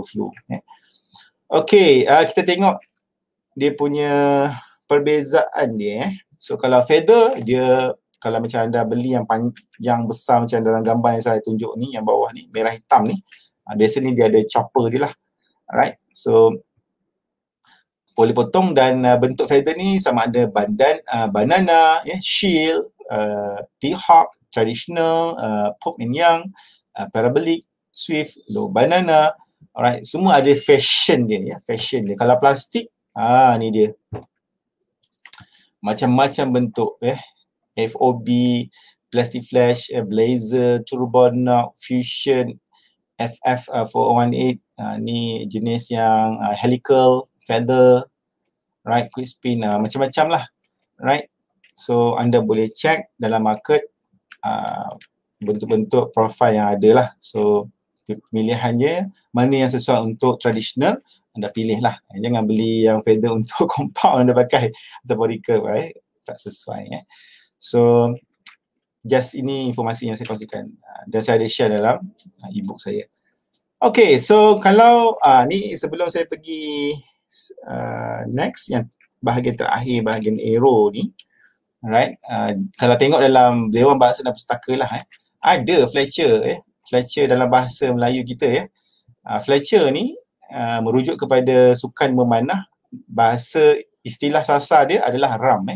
Okay, kita tengok dia punya perbezaan dia. So kalau feather, dia kalau macam anda beli yang besar macam dalam gambar yang saya tunjuk ni, yang bawah ni, merah hitam ni, biasanya dia ada chopper dia lah. Alright, so boleh potong. Dan bentuk feather ni sama ada banana, shield, T-Hawk, traditional, Pope and Young, parabolic, Swift, low banana. Alright, semua ada fashion dia. Kalau plastik, ni dia. Macam-macam bentuk FOB, plastic flash, blazer, turbonox, fusion, FF418, ni jenis yang helical, feather, right, quick spin, macam-macam lah, right. So anda boleh check dalam market bentuk-bentuk profile yang ada lah. So pilihannya mana yang sesuai untuk tradisional, anda pilih lah. Jangan beli yang feather untuk compound anda pakai ataupun recurve, right? Tak sesuai. So just ini informasi yang saya kongsikan dan saya ada share dalam e-book saya. Okay, so kalau ni sebelum saya pergi next, yang bahagian terakhir, bahagian arrow ni, right, kalau tengok dalam Dewan Bahasa dan Pustaka lah, ada Fletcher dalam bahasa Melayu kita. Fletcher ni merujuk kepada sukan memanah. Bahasa istilah sasar dia adalah ram.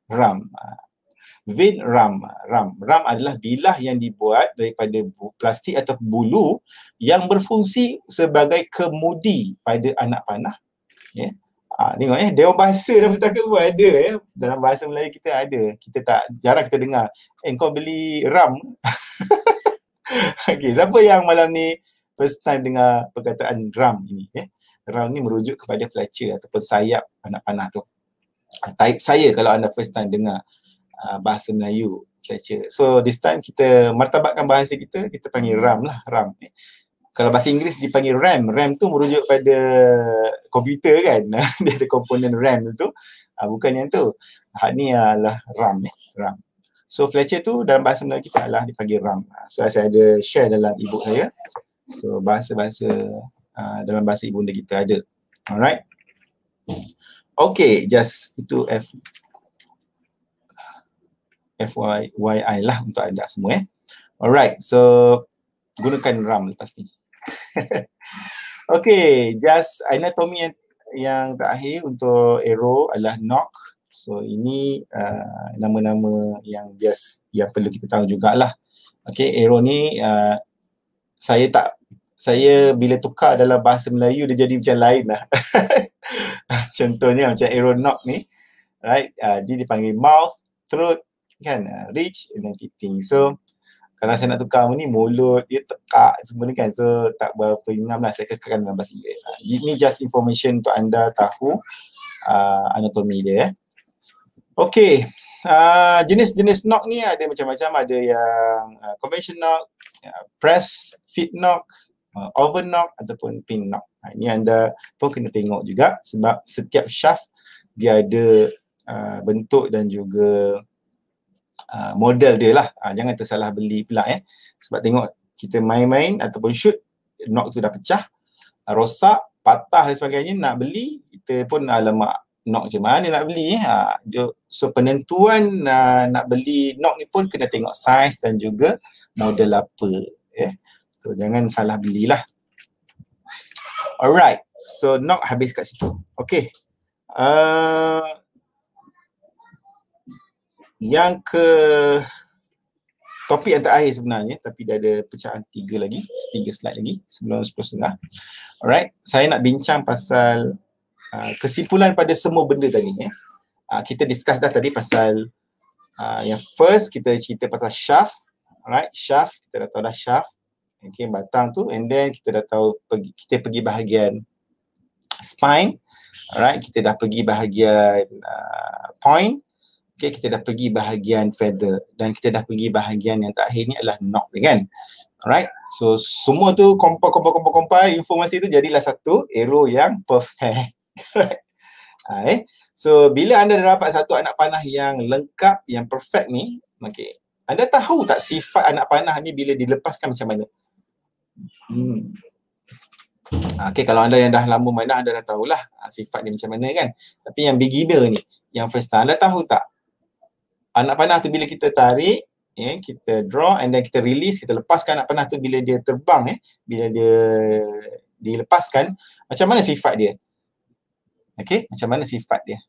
Vein ram adalah bilah yang dibuat daripada plastik atau bulu yang berfungsi sebagai kemudi pada anak panah. Tengok Dewan Bahasa dan Pustaka pun ada dalam bahasa Melayu kita ada. Kita jarang kita dengar kau beli ram. Okay, siapa yang malam ni first time dengar perkataan ram ini? Ram ni merujuk kepada Fletcher ataupun sayap anak panah tu. Type saya kalau anda first time dengar bahasa Melayu Fletcher. So this time kita martabatkan bahasa kita panggil ram lah, ram. Kalau bahasa Inggeris dipanggil RAM. RAM tu merujuk pada komputer kan. Dia ada komponen RAM tu. Bukan yang tu. Ni adalah RAM. RAM. So Fletcher tu dalam bahasa Melayu kita adalah dipanggil ram. So saya ada share dalam ebook saya. So bahasa-bahasa dalam bahasa ibunda kita ada. Alright. Okay, just itu FYI lah untuk anda semua. Alright, so gunakan RAM lepas ni. Okay, just anatomy yang terakhir untuk arrow adalah knock. So ini nama-nama yang yang perlu kita tahu jugalah. Okay, arrow ni saya bila tukar dalam bahasa Melayu dia jadi macam lain lah. Contohnya macam arrow knock ni, right? Dia dipanggil mouth, throat, kan, reach and then fitting. So kalau saya nak tukar ni mulut dia tekak semua ni kan, so tak berapa ingam lah saya kekalkan dalam bahasa Inggeris. Ini just information untuk anda tahu anatomi dia. Okay, jenis-jenis knock ni ada macam-macam. Ada yang conventional knock, press, fit knock, over knock ataupun pin knock. Ini anda pun kena tengok juga sebab setiap shaft dia ada bentuk dan juga model dia lah. Jangan tersalah beli pula sebab tengok kita main-main ataupun shoot, knock tu dah pecah, rosak, patah dan sebagainya, nak beli kita pun alamak, knock macam mana nak beli so penentuan nak beli knock ni pun kena tengok saiz dan juga model apa so jangan salah belilah. Alright, so knock habis kat situ. Okay, yang ke topik yang terakhir sebenarnya, tapi dah ada pecahan 3 slide lagi sebelum 10.30. Alright, saya nak bincang pasal kesimpulan pada semua benda tadi. Kita discuss dah tadi pasal yang first kita cerita pasal shaft. Alright, shaft, kita dah tahu dah shaft. Okay, batang tu, and then kita dah tahu kita pergi bahagian spine. Alright, kita dah pergi bahagian point. Okay, kita dah pergi bahagian feather dan kita dah pergi bahagian yang terakhir ni adalah knock kan. Alright, so semua tu compile informasi tu jadilah satu arrow yang perfect. So bila anda dah dapat satu anak panah yang lengkap, yang perfect ni, okay, anda tahu tak sifat anak panah ni bila dilepaskan macam mana? Okay, kalau anda yang dah lama main anda dah tahulah sifat dia macam mana kan. Tapi yang beginner ni, yang first time, anda tahu tak anak panah tu bila kita tarik, kita draw and then kita release, kita lepaskan anak panah tu bila dia terbang, bila dia dilepaskan, macam mana sifat dia? Okay, macam mana sifat dia?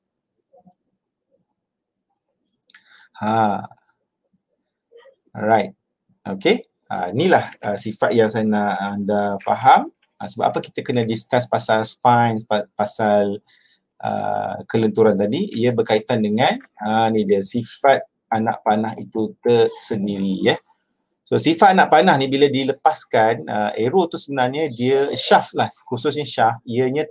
Alright, okay, inilah sifat yang saya nak anda faham. Sebab apa kita kena discuss pasal spine, pasal kelenturan tadi, ia berkaitan dengan ni dia sifat anak panah itu tersendiri So sifat anak panah ni bila dilepaskan, arrow tu sebenarnya dia shaft lah, khususnya shaft, ianya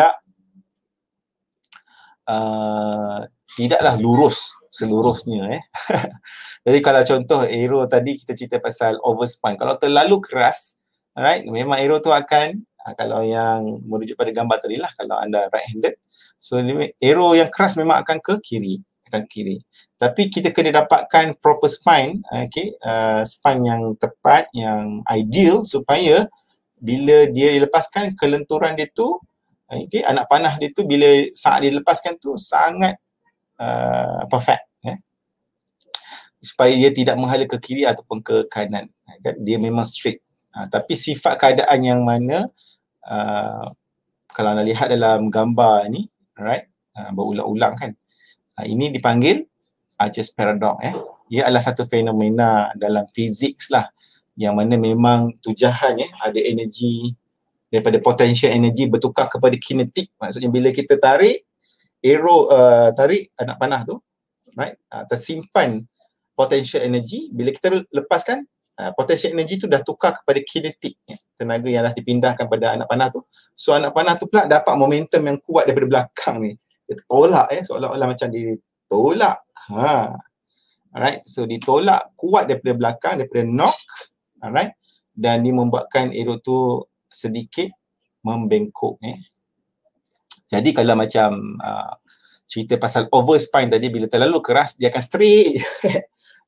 tidaklah lurus seluruhnya Jadi kalau contoh arrow tadi kita cerita pasal over spine, kalau terlalu keras, alright, memang arrow tu akan kalau yang merujuk pada gambar tadi lah, kalau anda right handed, so arrow yang keras memang akan ke kiri, tapi kita kena dapatkan proper spine, spine yang tepat, yang ideal, supaya bila dia dilepaskan kelenturan dia tu, anak panah dia tu bila saat dilepaskan tu sangat perfect, supaya dia tidak menghala ke kiri ataupun ke kanan, dia memang straight. Tapi sifat keadaan yang mana kalau anda lihat dalam gambar ni, alright, berulang-ulang kan, ini dipanggil Archer's paradox. Ia adalah satu fenomena dalam fizik lah, yang mana memang tujahan ada energi daripada potential energy bertukar kepada kinetik. Maksudnya bila kita tarik arrow, tarik anak panah tu, right, tersimpan potential energy, bila kita lepaskan potential energy tu dah tukar kepada kinetik, tenaga yang dah dipindahkan pada anak panah tu. So anak panah tu pula dapat momentum yang kuat daripada belakang ni. Dia tolak seolah-olah macam dia tolak. Alright, so ditolak kuat daripada belakang, daripada knock, alright, dan dia membuatkan arrow tu sedikit membengkok. Jadi kalau macam cerita pasal over spine tadi, bila terlalu keras dia akan straight.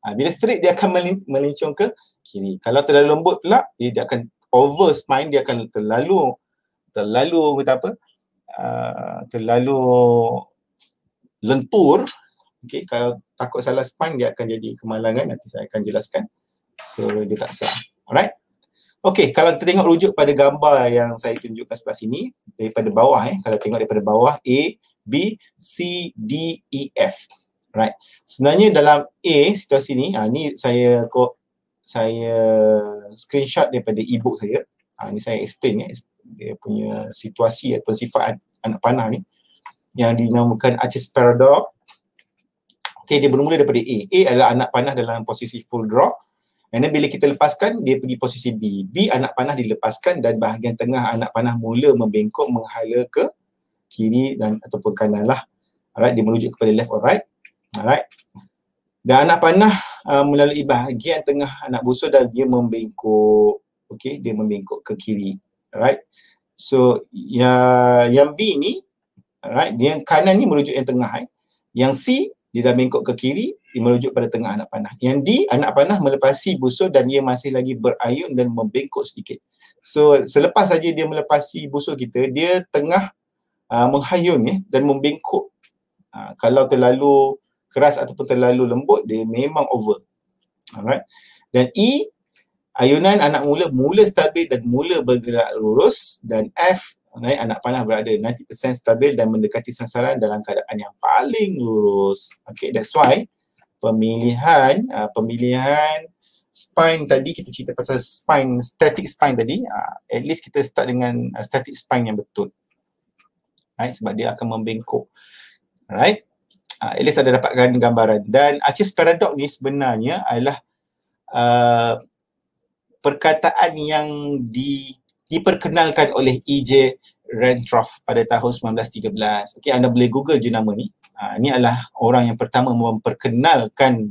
Bila straight dia akan melincong ke kiri. Kalau terlalu lembut pula, dia akan over spine, dia akan terlalu kata apa? Terlalu lentur. Okey, kalau takut salah spine dia akan jadi kemalangan, nanti saya akan jelaskan. So dia tak sah. Alright. Okey, kalau kita tengok rujuk pada gambar yang saya tunjukkan sebelah sini daripada bawah kalau tengok daripada bawah A, B, C, D, E, F. Right. Sebenarnya dalam A situasi ni, ni saya screenshot daripada e-book saya. Ni saya explain dia punya situasi atau sifat anak panah ni yang dinamakan Arches Paradox. Okey, dia bermula daripada A. A adalah anak panah dalam posisi full draw. Dan bila kita lepaskan, dia pergi posisi B. B, anak panah dilepaskan dan bahagian tengah anak panah mula membengkok menghala ke kiri dan ataupun kanan lah. Alright, dia merujuk kepada left or right. Alright. Dan anak panah melalui bahagian tengah anak busur dan dia membengkok. Okey, dia membengkok ke kiri. Alright. So yang B ni, alright, dia yang kanan ni merujuk yang tengah. Yang C, dia dah bengkok ke kiri, dia merujuk pada tengah anak panah. Yang D, anak panah melepasi busur dan dia masih lagi berayun dan membengkok sedikit. So selepas saja dia melepasi busur kita, dia tengah menghayun dan membengkok. Kalau terlalu keras ataupun terlalu lembut, dia memang over. Alright. Dan E, ayunan anak mula stabil dan mula bergerak lurus. Dan F, anak panah berada 90% stabil dan mendekati sasaran dalam keadaan yang paling lurus. Okay, that's why pemilihan spine tadi, kita cerita pasal spine, static spine tadi, at least kita start dengan static spine yang betul. Right, sebab dia akan membengkok. Right. At least ada dapatkan gambaran. Dan Arches Paradox ni sebenarnya adalah perkataan yang diperkenalkan oleh E.J. Rentroff pada tahun 1913. Okey, anda boleh Google je nama ni. Ini adalah orang yang pertama memperkenalkan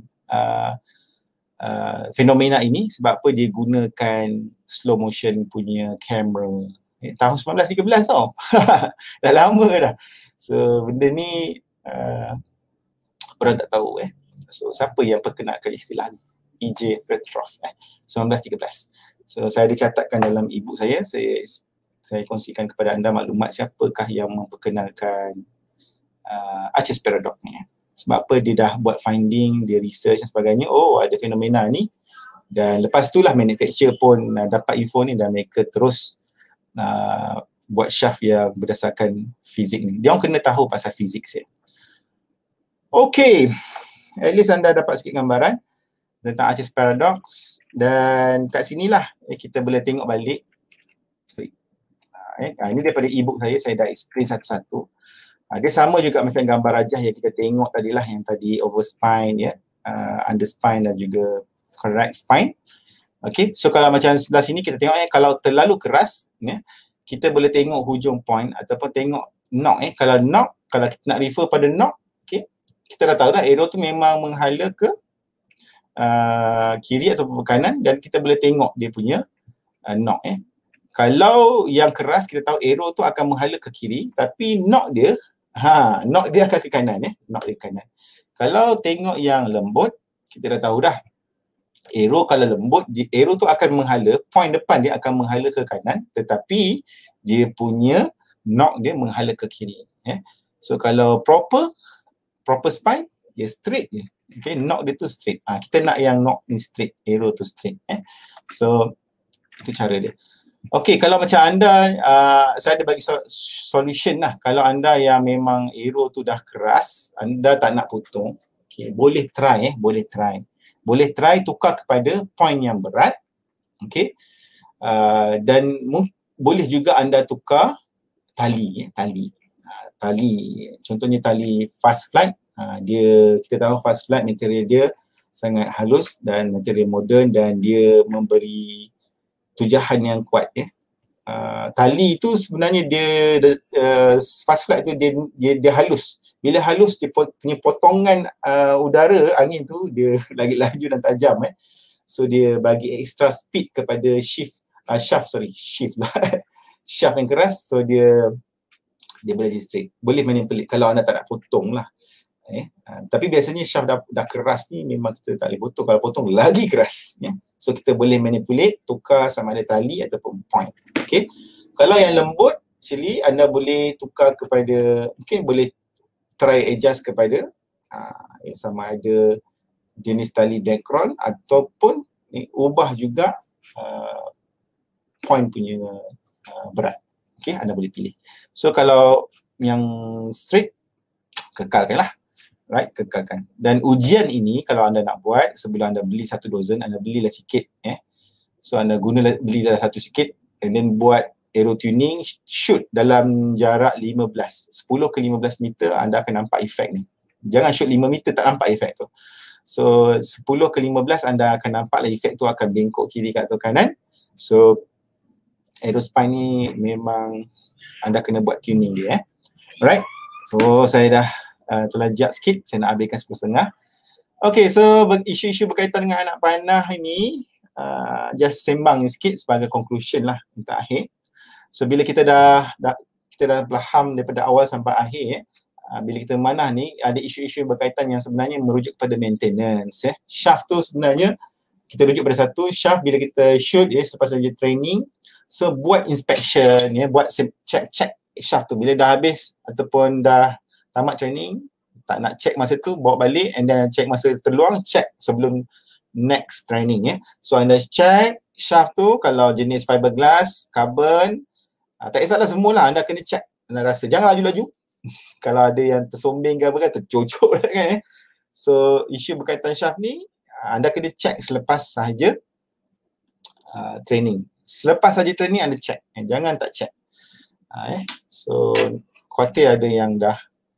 fenomena ini. Sebab apa dia gunakan slow motion punya kamera. Tahun 1913 tau. Dah lama dah. So benda ni orang tak tahu So siapa yang perkenalkan istilah ni? E.J. Rentroff 1913. So saya ada catatkan dalam e-book saya kongsikan kepada anda maklumat siapakah yang memperkenalkan Arches Paradox ni. Sebab apa, dia dah buat finding, dia research dan sebagainya. Oh, ada fenomena ni. Dan lepas tu lah manufacturer pun dapat info ni dan mereka terus buat shaft yang berdasarkan fizik ni. Dia orang kena tahu pasal fizik saya. Okay, at least anda dapat sikit gambaran tentang Arches Paradox. Dan kat sinilah kita boleh tengok balik. Ini daripada e-book saya dah explain satu-satu. Dia sama juga macam gambar rajah yang kita tengok tadilah, yang tadi over spine, under spine dan juga correct spine. Okay, so kalau macam sebelah sini kita tengok kalau terlalu keras, kita boleh tengok hujung point ataupun tengok knock. Kalau knock, kalau kita nak refer pada knock, okay, kita dah tahu dah arrow tu memang menghala ke kiri ataupun kanan dan kita boleh tengok dia punya knock. Kalau yang keras kita tahu arrow tu akan menghala ke kiri, tapi knock dia akan ke kanan. Knock dia ke kanan. Kalau tengok yang lembut, kita dah tahu dah arrow kalau lembut, arrow tu akan menghala, point depan dia akan menghala ke kanan, tetapi dia punya knock dia menghala ke kiri. So kalau proper spine, dia straight je. Okay, knock dia tu straight. Kita nak yang knock ni straight, arrow tu straight. So itu cara dia. Okey, kalau macam anda, saya ada bagi solution lah. Kalau anda yang memang arrow tu dah keras, anda tak nak potong, okay, boleh try. Boleh try tukar kepada point yang berat. Okey. Dan boleh juga anda tukar tali. Tali. Contohnya tali fast flight. Kita tahu fast flight material dia sangat halus dan material moden dan dia memberi tujahan yang kuat. Tali tu sebenarnya dia fast flight tu dia halus. Bila halus, dia punya potongan udara angin tu dia lagi laju dan tajam. So dia bagi extra speed kepada shaft yang keras. So dia boleh jadi straight. Boleh manipulate kalau anda tak nak potong lah. Tapi biasanya shaft dah keras ni memang kita tak boleh potong. Kalau potong lagi keras. So kita boleh manipulate, tukar sama ada tali ataupun point. Okay. Kalau yang lembut, actually anda boleh tukar kepada, mungkin boleh try adjust kepada sama ada jenis tali Dacron ataupun ubah juga point punya berat. Okay, anda boleh pilih. So kalau yang straight, kekalkan lah. Right, kekalkan. Dan ujian ini kalau anda nak buat, sebelum anda beli satu dozen, anda belilah sikit. So anda belilah satu sikit and then buat aero tuning, shoot dalam jarak 10 ke 15 meter, anda akan nampak efek ni. Jangan shoot 5 meter tak nampak efek tu. So 10 ke 15 anda akan nampak lah efek tu akan bengkok kiri ke atau kanan. So aerospine ni memang anda kena buat tuning dia. Alright. So saya dah terlajak sikit, saya nak habiskan 10.30. Okay, so isu-isu berkaitan dengan anak panah ini just sembang sikit sebagai conclusion lah untuk akhir. So bila kita dah faham daripada awal sampai akhir, bila kita memanah ni ada isu-isu berkaitan yang sebenarnya merujuk kepada maintenance. Shaft tu sebenarnya kita rujuk pada satu, shaft bila kita shoot selepas saja training, so buat inspection, buat check shaft tu bila dah habis ataupun dah tamat training, tak nak check masa tu, bawa balik and then check masa terluang, check sebelum next training. So anda check shaft tu, kalau jenis fiberglass, carbon, tak kisahlah semualah, anda kena check. Anda rasa jangan laju-laju. Kalau ada yang tersombeng ke apa kan, tercocok kan. So isu berkaitan shaft ni anda kena check selepas sahaja training. Selepas saja training anda check, jangan tak check. So khuatir ada yang dah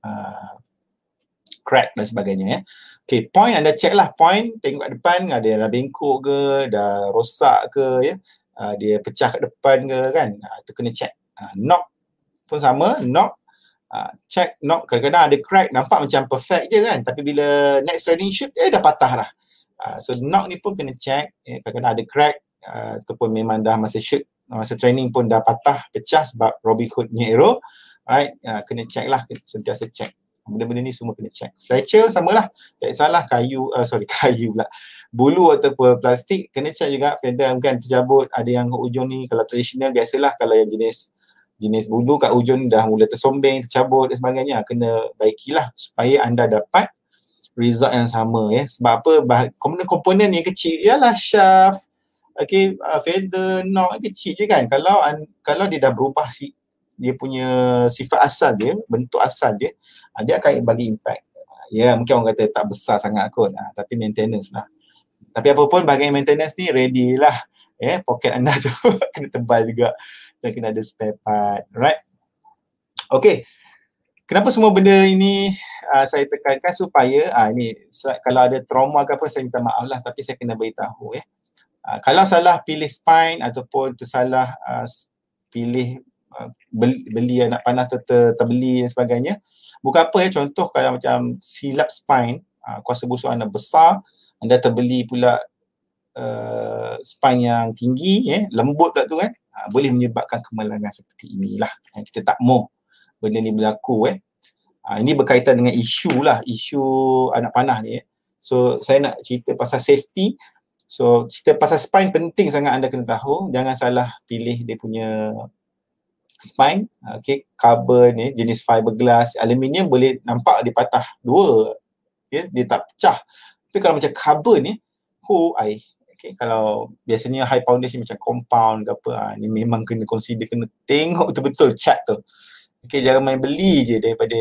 crack dan sebagainya. Okay, point anda check lah, point tengok kat depan ada yang dah bengkok ke, dah rosak ke, dia pecah kat depan ke kan, itu kena check. Knock pun sama, knock, check knock, kadang-kadang ada crack, nampak macam perfect je kan, tapi bila next training shoot, dah patah dah. So knock ni pun kena check, kadang-kadang ada crack, ataupun memang dah masa shoot, masa training pun dah patah, pecah sebab Robin Hood punya arrow. Alright, kena check lah, sentiasa check. Benda-benda ni semua kena check. Fletcher samalah, tak salah kayu pula, bulu ataupun plastik kena check juga, kan tercabut, ada yang ujung ni kalau tradisional biasalah, kalau yang jenis bulu kat ujung dah mula tersombeng, tercabut dan sebagainya, kena baikilah supaya anda dapat result yang sama. Sebab apa, komponen-komponen yang kecil ialah shaft, feather, knock kecil je kan. Kalau dia dah berubah dia punya sifat asal dia, bentuk asal dia, dia akan bagi impact. Mungkin orang kata tak besar sangat kot, tapi maintenance lah. Tapi apa pun bahagian maintenance ni ready lah. Poket anda tu kena tebal juga dan kena ada spare part. Alright. Okay. Kenapa semua benda ini saya tekankan supaya ini kalau ada trauma ke apa, saya minta maaf lah, tapi saya kena beritahu. Kalau salah pilih spine ataupun tersalah pilih beli anak panah terbeli dan sebagainya, bukan apa contoh kalau macam silap spine, kuasa busuk anda besar, anda terbeli pula spine yang tinggi, lembut pula tu kan, boleh menyebabkan kemalangan seperti inilah. Kita tak mahu benda ni berlaku. Ini berkaitan dengan isu anak panah ni. So saya nak cerita pasal safety. So cerita pasal spine penting sangat anda kena tahu. Jangan salah pilih dia punya spine. Carbon jenis fiberglass, aluminium boleh nampak dia patah dua, dia tak pecah. Tapi kalau macam carbon ni, kalau biasanya high poundage macam compound ke apa, ni memang kena consider, kena tengok betul-betul cat tu. Jangan main beli je daripada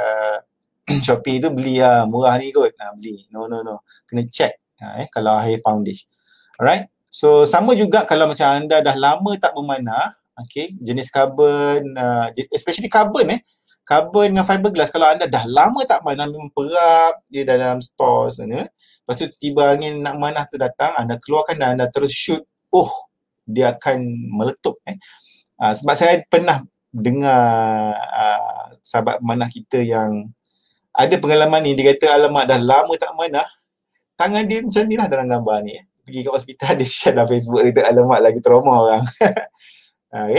Shopee tu, beli murah ni kot, beli. No. Kena check kalau high poundage. Alright. So sama juga kalau macam anda dah lama tak memanah, jenis carbon, especially carbon carbon dengan fiberglass, kalau anda dah lama tak manah, memang perap dia dalam store sana, lepas tu tiba angin nak manah tu datang, anda keluarkan dan anda terus shoot, dia akan meletup. Sebab saya pernah dengar sahabat pemanah kita yang ada pengalaman ni, dia kata alamak dah lama tak manah, tangan dia macam ni lah dalam gambar ni. Pergi ke hospital, dia share dalam Facebook, kata alamak lagi trauma orang.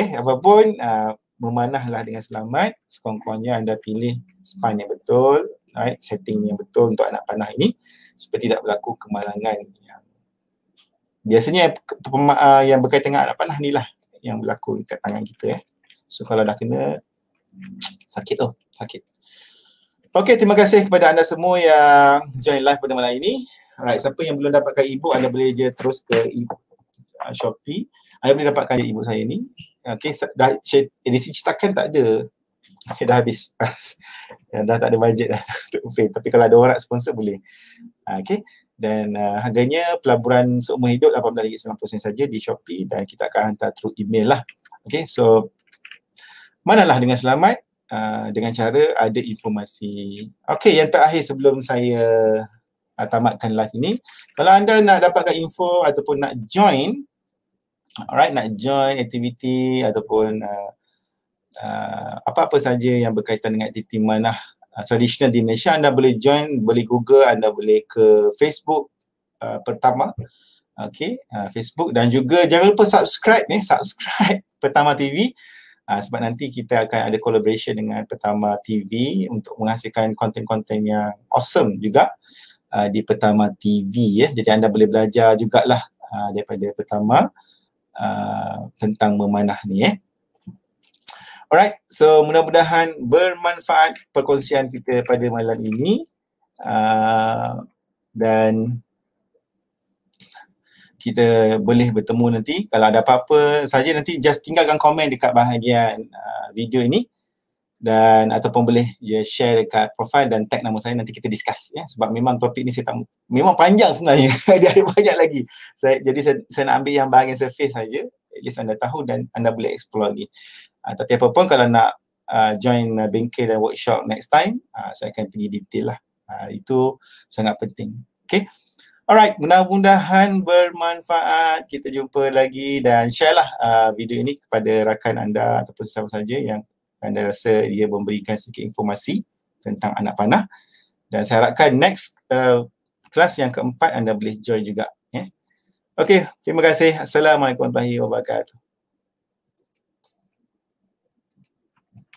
Apapun, memanahlah dengan selamat, sekurang-kurangnya anda pilih spine yang betul, Alright, setting yang betul untuk anak panah ini supaya tidak berlaku kemalangan. Biasanya yang berkaitan dengan anak panah ni lah yang berlaku dekat tangan kita. So kalau dah kena, sakit tu, sakit. Okey, terima kasih kepada anda semua yang join live pada malam ini. Alright, siapa yang belum dapatkan ebook, anda boleh je terus ke Shopee. Anda boleh dapatkan ebook saya ni. Okey, dah edisi cetakan tak ada. Okay, dah habis. Dah tak ada bajet dah untuk free. Tapi kalau ada orang sponsor boleh. Okey. Dan harganya pelaburan seumur hidup RM18.90 saja di Shopee dan kita akan hantar through email lah. Okey, so manalah dengan selamat dengan cara ada informasi. Okey, yang terakhir sebelum saya tamatkan live ini, kalau anda nak dapatkan info ataupun nak join, alright, nak join aktiviti ataupun apa-apa saja yang berkaitan dengan aktiviti manah tradisional di Malaysia, anda boleh join, boleh Google, anda boleh ke Facebook Pertama, okey, Facebook, dan juga jangan lupa subscribe Pertama TV, sebab nanti kita akan ada collaboration dengan Pertama TV untuk menghasilkan konten-konten yang awesome juga di Pertama TV ya. Jadi anda boleh belajar jugalah daripada Pertama tentang memanah ni . Alright, so mudah-mudahan bermanfaat perkongsian kita pada malam ini dan kita boleh bertemu nanti. Kalau ada apa-apa saja nanti just tinggalkan komen dekat bahagian video ini dan ataupun boleh share dekat profile dan tag nama saya, nanti kita discuss ya, sebab memang topik ni memang panjang sebenarnya. Dia ada banyak lagi. Jadi saya nak ambil yang bahagian surface saja, at least anda tahu dan anda boleh explore lagi. Tapi apapun kalau nak join bengkel dan workshop next time, saya akan pergi detail lah. Itu sangat penting. Okay. Alright, mudah-mudahan bermanfaat. Kita jumpa lagi dan share lah video ini kepada rakan anda ataupun sesiapa saja yang anda rasa dia memberikan sedikit informasi tentang anak panah. Dan saya harapkan next kelas yang keempat anda boleh join juga. Okay, terima kasih. Assalamualaikum warahmatullahi wabarakatuh.